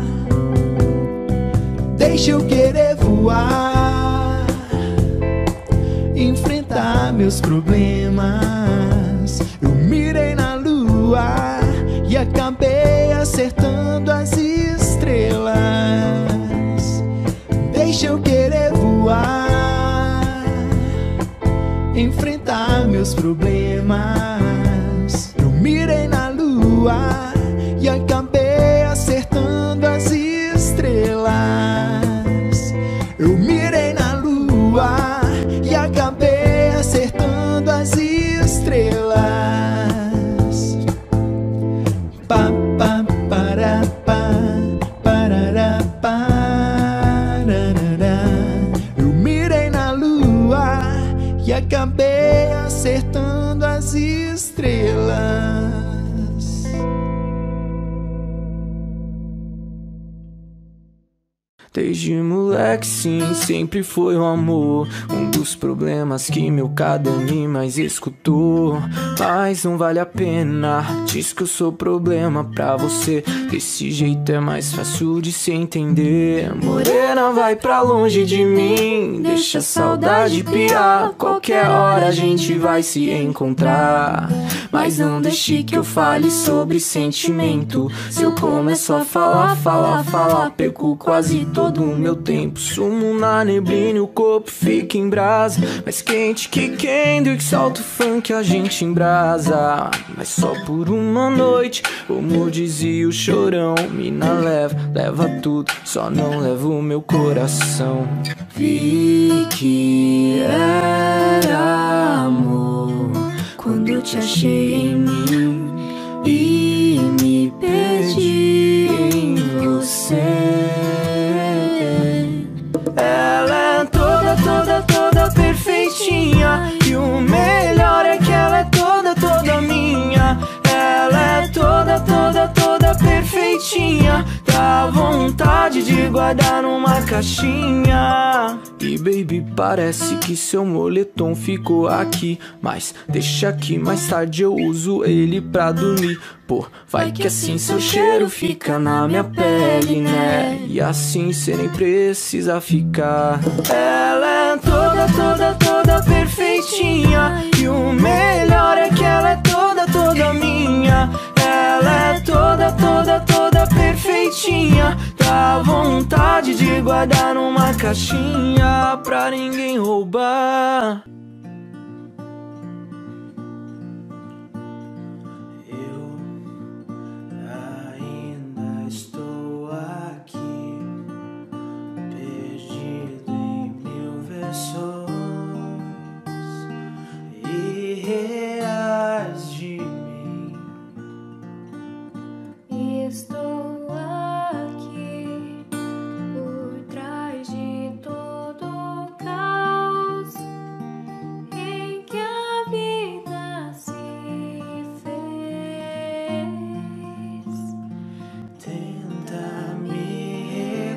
Deixa eu querer voar, enfrentar meus problemas. Eu mirei na lua e acabei acertando as estrelas. Deixa eu querer voar, enfrentar meus problemas. Eu mirei na lua e acabei acertando as estrelas. Eu mirei na lua e acabei acertando as estrelas. Pa, pa, para, pa, parará, parará. Eu mirei na lua e acabei acertando as estrelas. Desde moleque sim, sempre foi o amor, um dos problemas que meu caderninho mais escutou. Mas não vale a pena, diz que eu sou problema pra você. Desse jeito é mais fácil de se entender. Morena, vai pra longe de mim, deixa a saudade piar. Qualquer hora a gente vai se encontrar. Mas não deixe que eu fale sobre sentimento. Se eu começo a falar, falar, falar, perco quase todo todo o meu tempo. Sumo na neblina e o corpo fica em brasa, mais quente que Kendrick, solta o funk, a gente embrasa. Mas só por uma noite, como dizia o Chorão. Mina leva, leva tudo, só não leva o meu coração. Vi que era amor quando eu te achei em mim e me perdi em você. Ela é toda, toda, toda perfeitinha, e o melhor é que ela é toda, toda minha. Ela é toda, toda, toda perfeitinha, dá vontade de guardar numa caixinha. E baby, parece que seu moletom ficou aqui, mas deixa aqui, mais tarde eu uso ele pra dormir. Pô, vai que assim seu cheiro fica na minha pele, né? E assim cê nem precisa ficar. Ela é toda, toda, toda perfeitinha, e o melhor é que ela é toda, toda minha. Ela é toda, toda, toda perfeitinha, dá vontade de guardar numa caixinha pra ninguém roubar. Reais de mim, e estou aqui por trás de todo o caos em que a vida se fez. Tenta me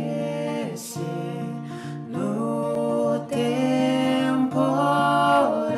reconhecer no temporal.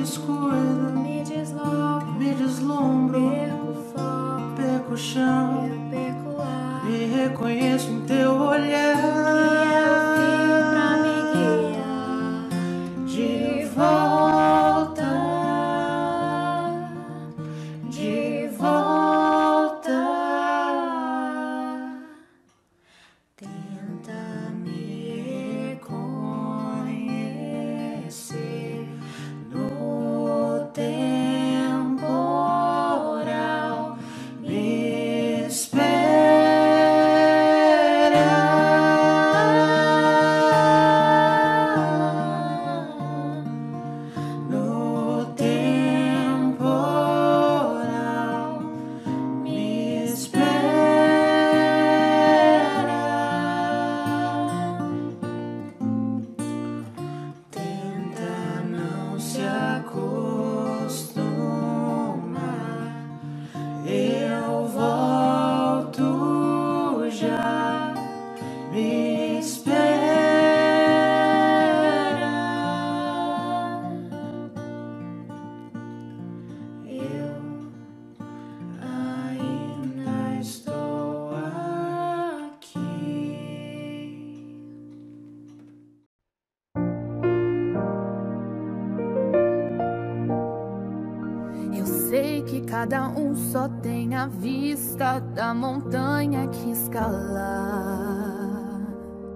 descuido, me desloco, me deslumbro, perco o foco, perco o chão, eu perco o ar. me reconheço em teu olhar, Que é o fio pra me guiar de volta, de volta. Tenta me reconhecer no temporal, me espera no temporal, me espera. Tenta não se acostumar, eu volto já, me espera. Eu ainda estou aqui. Eu sei que cada um só tem a vista da montanha que escalar.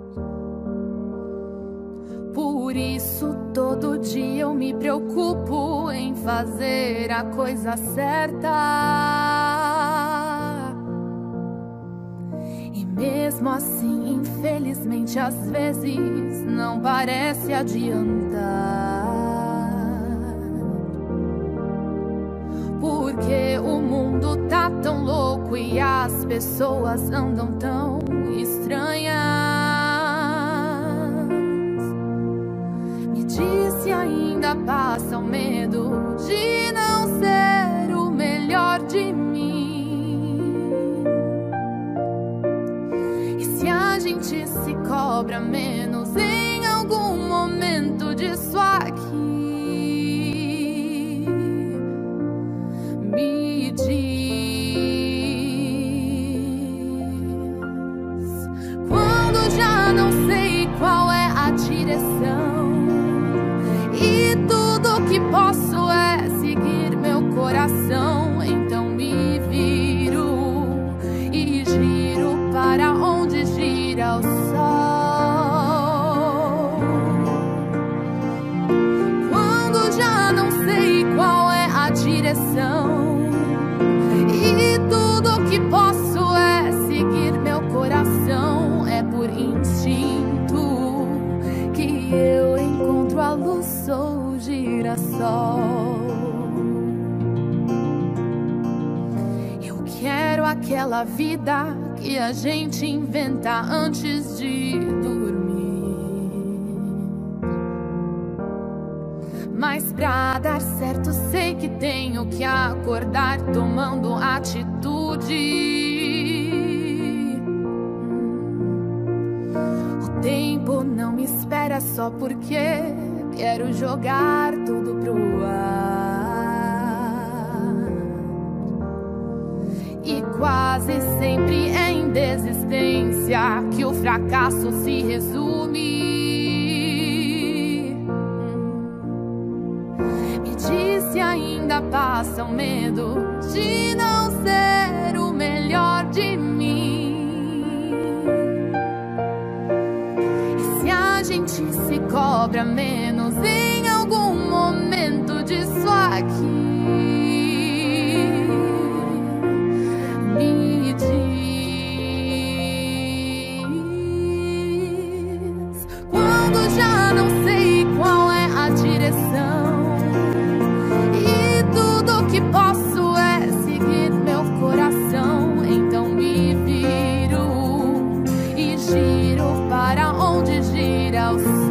Por isso todo dia eu me preocupo em fazer a coisa certa. E mesmo assim, infelizmente, às vezes não parece adiantar. Porque o mundo tá tão louco e as pessoas andam tão estranhas. Me diz se ainda passa o medo de não ser o melhor de mim. E se a gente se cobra menos em algum momento disso aqui. Me diz quando já não sei qual é a direção e tudo que posso é seguir meu coração. Então me viro e giro para onde gira o sol. Quando já não sei qual é a direção e tudo que posso é seguir meu coração, é por instinto que eu encontro a luz, sou o girassol. Eu quero aquela vida que a gente inventa antes de dormir. Mas pra dar certo sei que tenho que acordar tomando atitude. O tempo não me espera só porque quero jogar tudo pro ar. E quase sempre é em desistência que o fracasso se resume. Me diz se ainda passa o medo de não ser o melhor de mim. E se a gente se cobra menos em algum momento disso aqui. Me diz quando já não sei qual é a direção e tudo que posso é seguir meu coração. Então me viro e giro para onde gira o sol.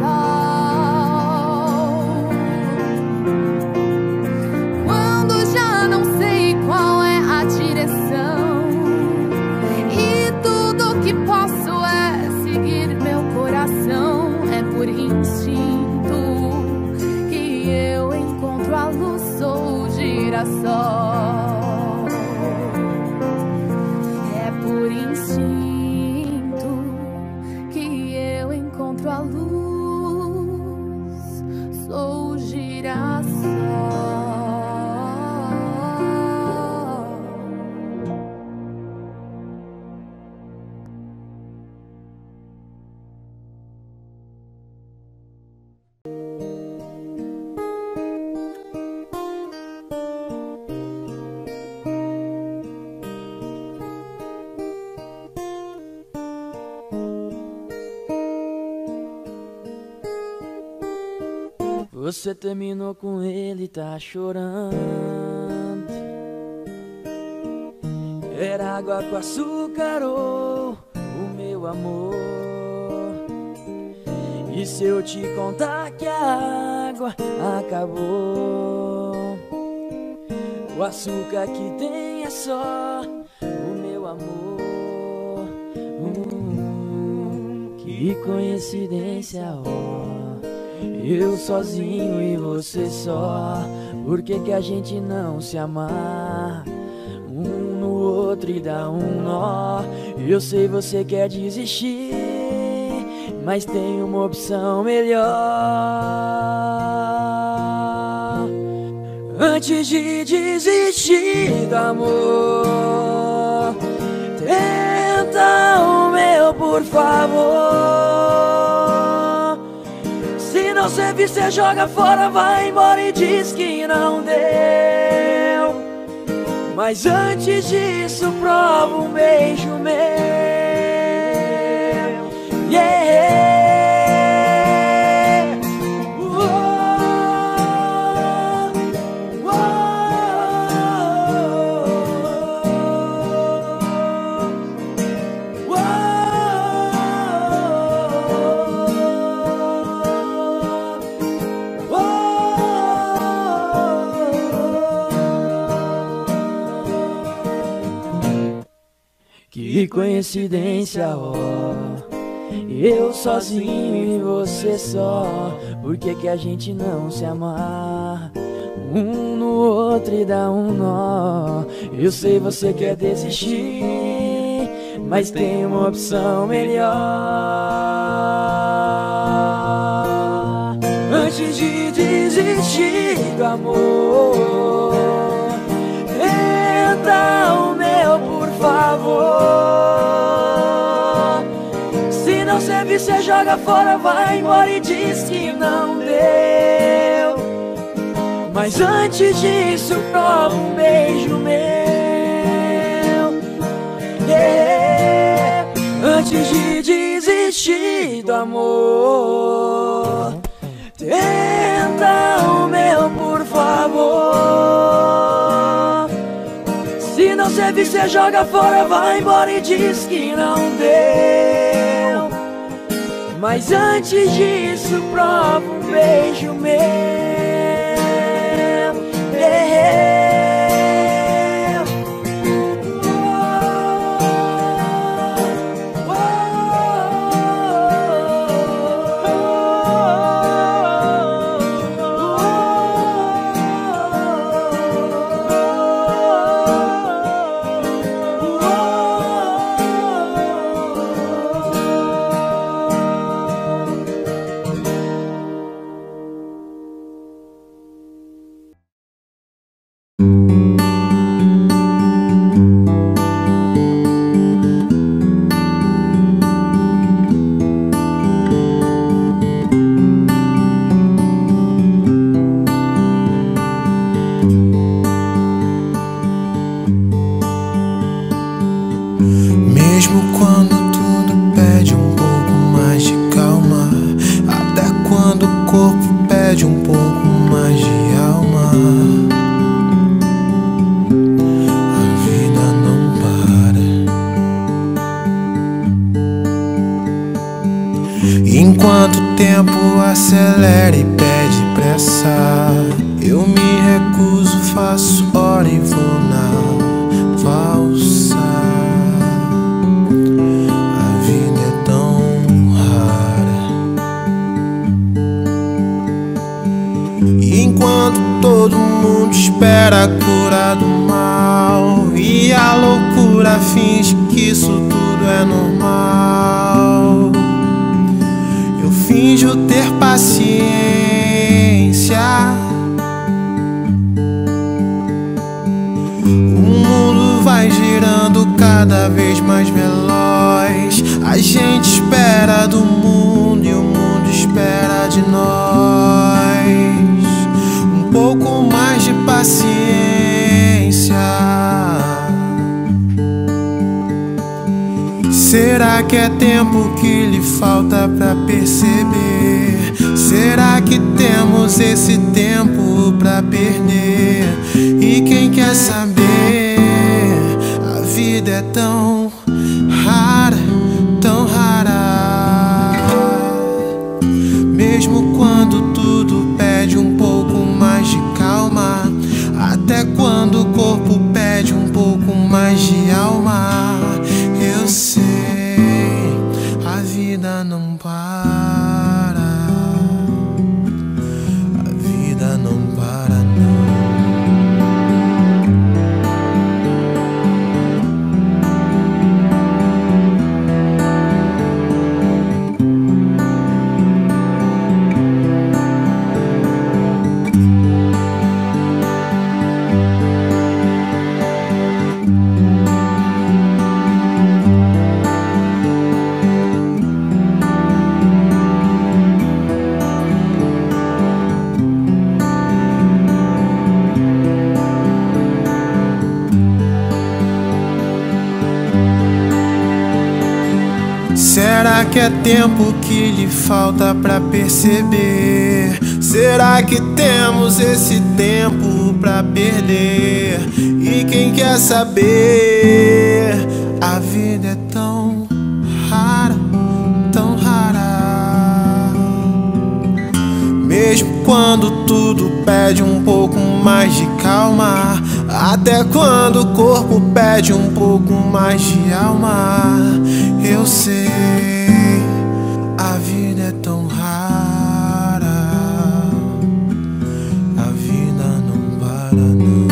Quando já não sei qual é a direção e tudo que posso é seguir meu coração, é por instinto que eu encontro a luz, girassol. É por instinto que eu encontro a luz. Sou o girassol. Você terminou com ele e tá chorando. Era água com açúcar, oh, o meu amor. E se eu te contar que a água acabou, o açúcar que tem é só o meu amor. Hum, que coincidência, oh. Eu sozinho e você só. Por que que a gente não se amar? Um no outro e dá um nó. Eu sei você quer desistir, mas tem uma opção melhor. Antes de desistir do amor, tenta o meu, por favor. Se não servir, cê joga fora, vai embora e diz que não deu. Mas antes disso, prova um beijo meu. Yeah. Que coincidência, ó. Eu sozinho e você só. Por que que a gente não se amar? Um no outro e dá um nó. Eu sei você quer desistir, mas tem uma opção melhor. Antes de desistir do amor, tenta o meu, por favor. Se não servir, cê joga fora, vai embora e diz que não deu. Mas antes disso, prova um beijo meu. Yeah. Antes de desistir do amor, tenta o meu, por favor. Se não servir, cê joga fora, vai embora e diz que não deu. Mas antes disso, prova um beijo meu. Yeah. Acelera e pede pressa. Eu me recuso, faço hora e vou na valsa. A vida é tão rara. E enquanto todo todo mundo espera a cura do mal, e a loucura finge que isso tudo é normal. Eu finjo ter paciência. O mundo vai girando cada vez mais veloz. A gente espera do mundo e o mundo espera de nós. Um pouco mais de paciência. Será que é tempo que lhe falta pra perceber? Será que temos esse tempo pra perder? E quem quer saber? A vida é tão rara, tão rara. Mesmo quando tudo pede um pouco mais de calma, até quando o corpo pede um pouco mais de alma. Eu sei, a vida não para. A vida não para, não. Será que é tempo que lhe falta pra perceber? Será que temos esse tempo pra perder? E quem quer saber? A vida é tão rara, tão rara. Mesmo quando tudo pede um pouco mais de calma, até quando o corpo pede um pouco mais de alma. Eu sei, a vida é tão rara. A vida não para, não.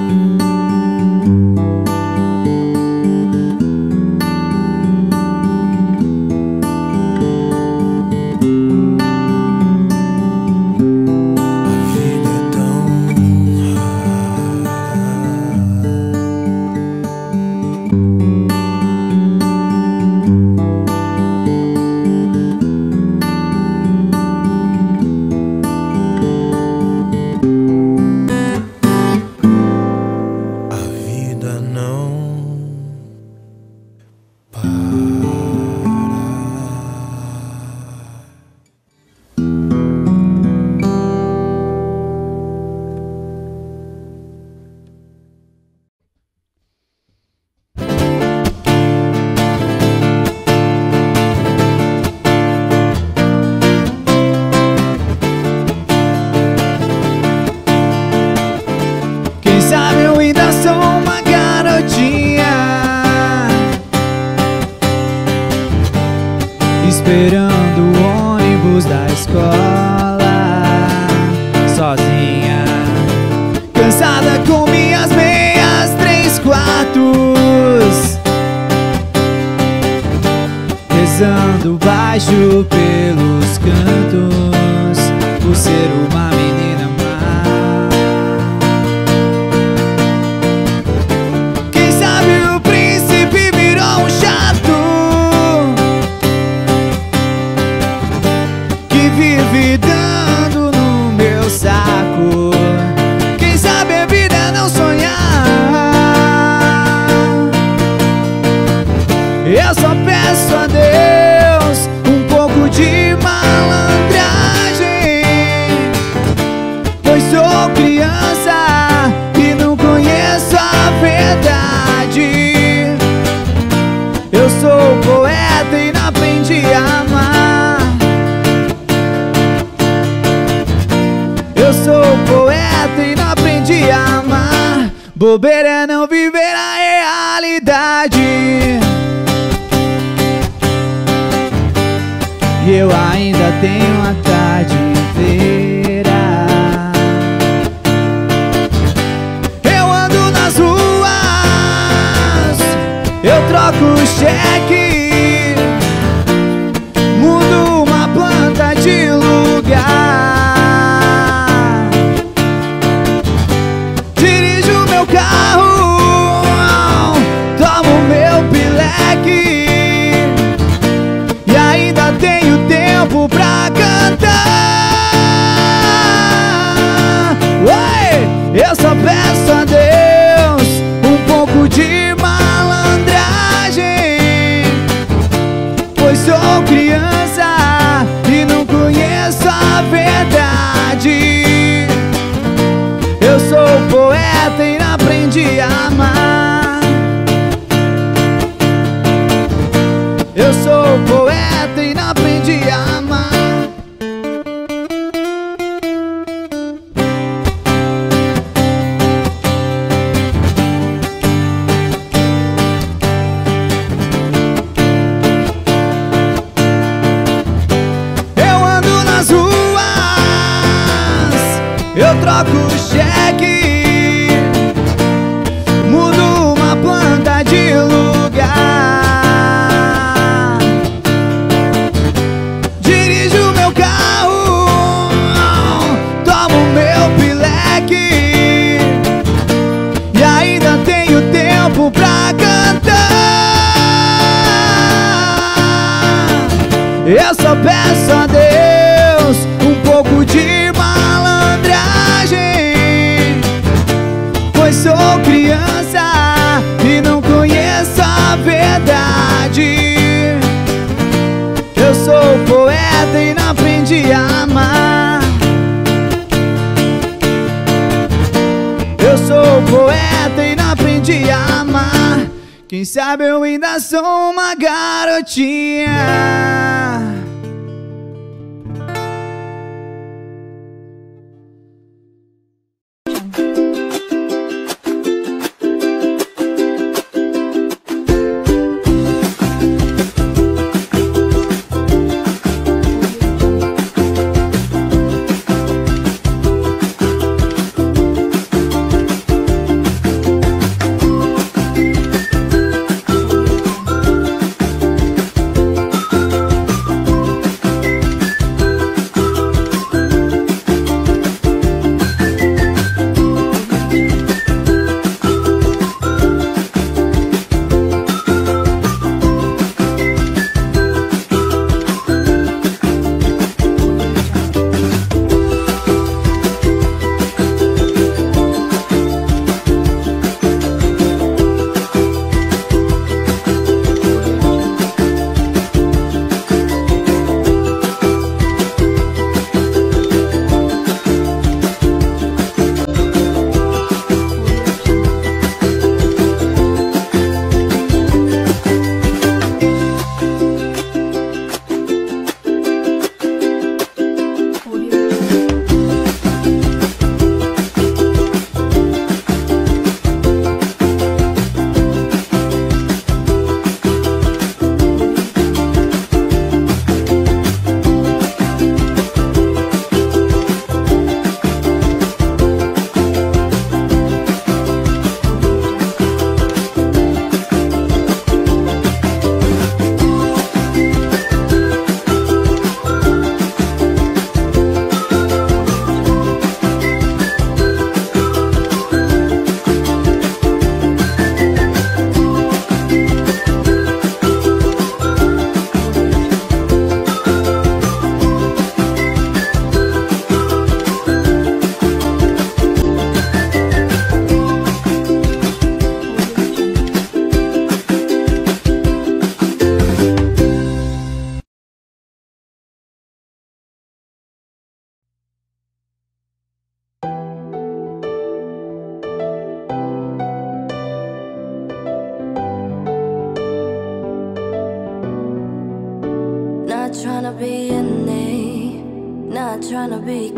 Esperando o ônibus da escola, sozinha, cansada com minhas meias três quartos, rezando baixo pelos cantos, por ser uma menina má. Quem sabe o príncipe virou um chato que vive dando no meu saco. Quem sabe a vida é não sonhar. Eu só peço a Deus um pouco de malandragem, pois sou criança e não conheço a verdade. Eu sou poeta e não aprendi a amar. Eu sou poeta e não aprendi a amar. Bobeira é não viver a realidade. E eu ainda tenho a tarde inteira cheque, mudo uma planta de lugar, dirijo meu carro, tomo meu pileque e ainda tenho tempo pra cantar. Oi! Eu só peço a Deus um pouco de malandragem, pois sou criança e não conheço a verdade. Eu sou poeta e não aprendi a amar. Eu sou poeta e não aprendi a amar. Eu troco cheque, mudo uma planta de lugar, dirijo meu carro, tomo meu pileque e ainda tenho tempo pra cantar. Eu só peço a Deus um pouco de malandragem, pois sou criança e não conheço a verdade. Eu sou poeta e não aprendi a amar. Eu sou poeta e não aprendi a amar. Quem sabe eu ainda sou uma garotinha. tryna be unique, not tryna be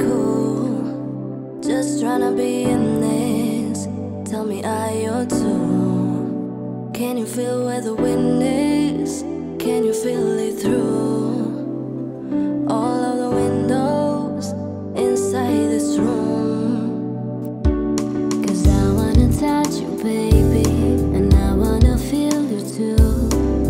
cool, just tryna be in this. Tell me, are you too? Can you feel where the wind is? Can you feel it through all of the windows inside this room? 'Cause I wanna touch you, baby, and I wanna feel you too.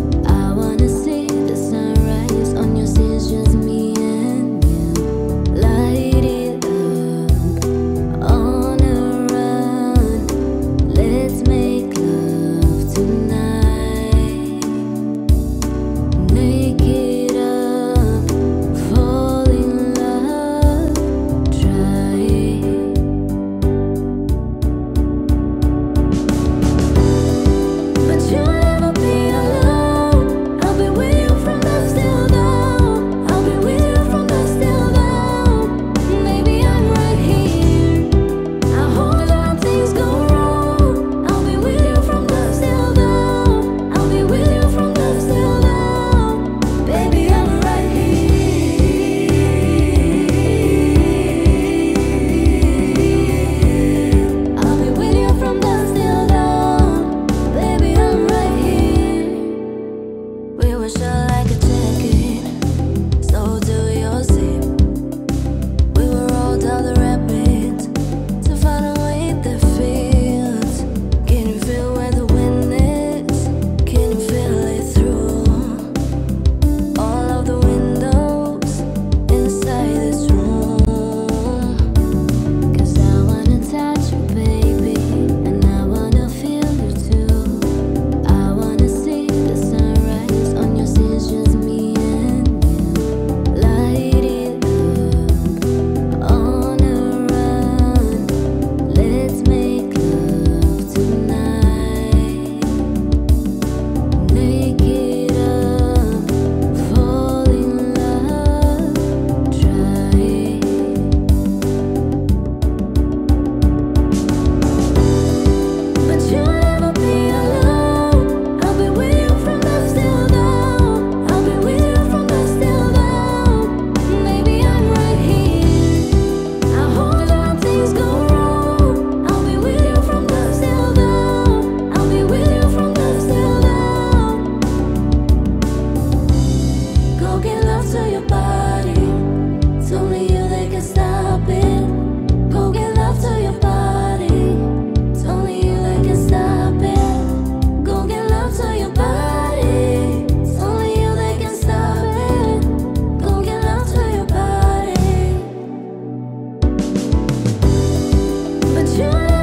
Try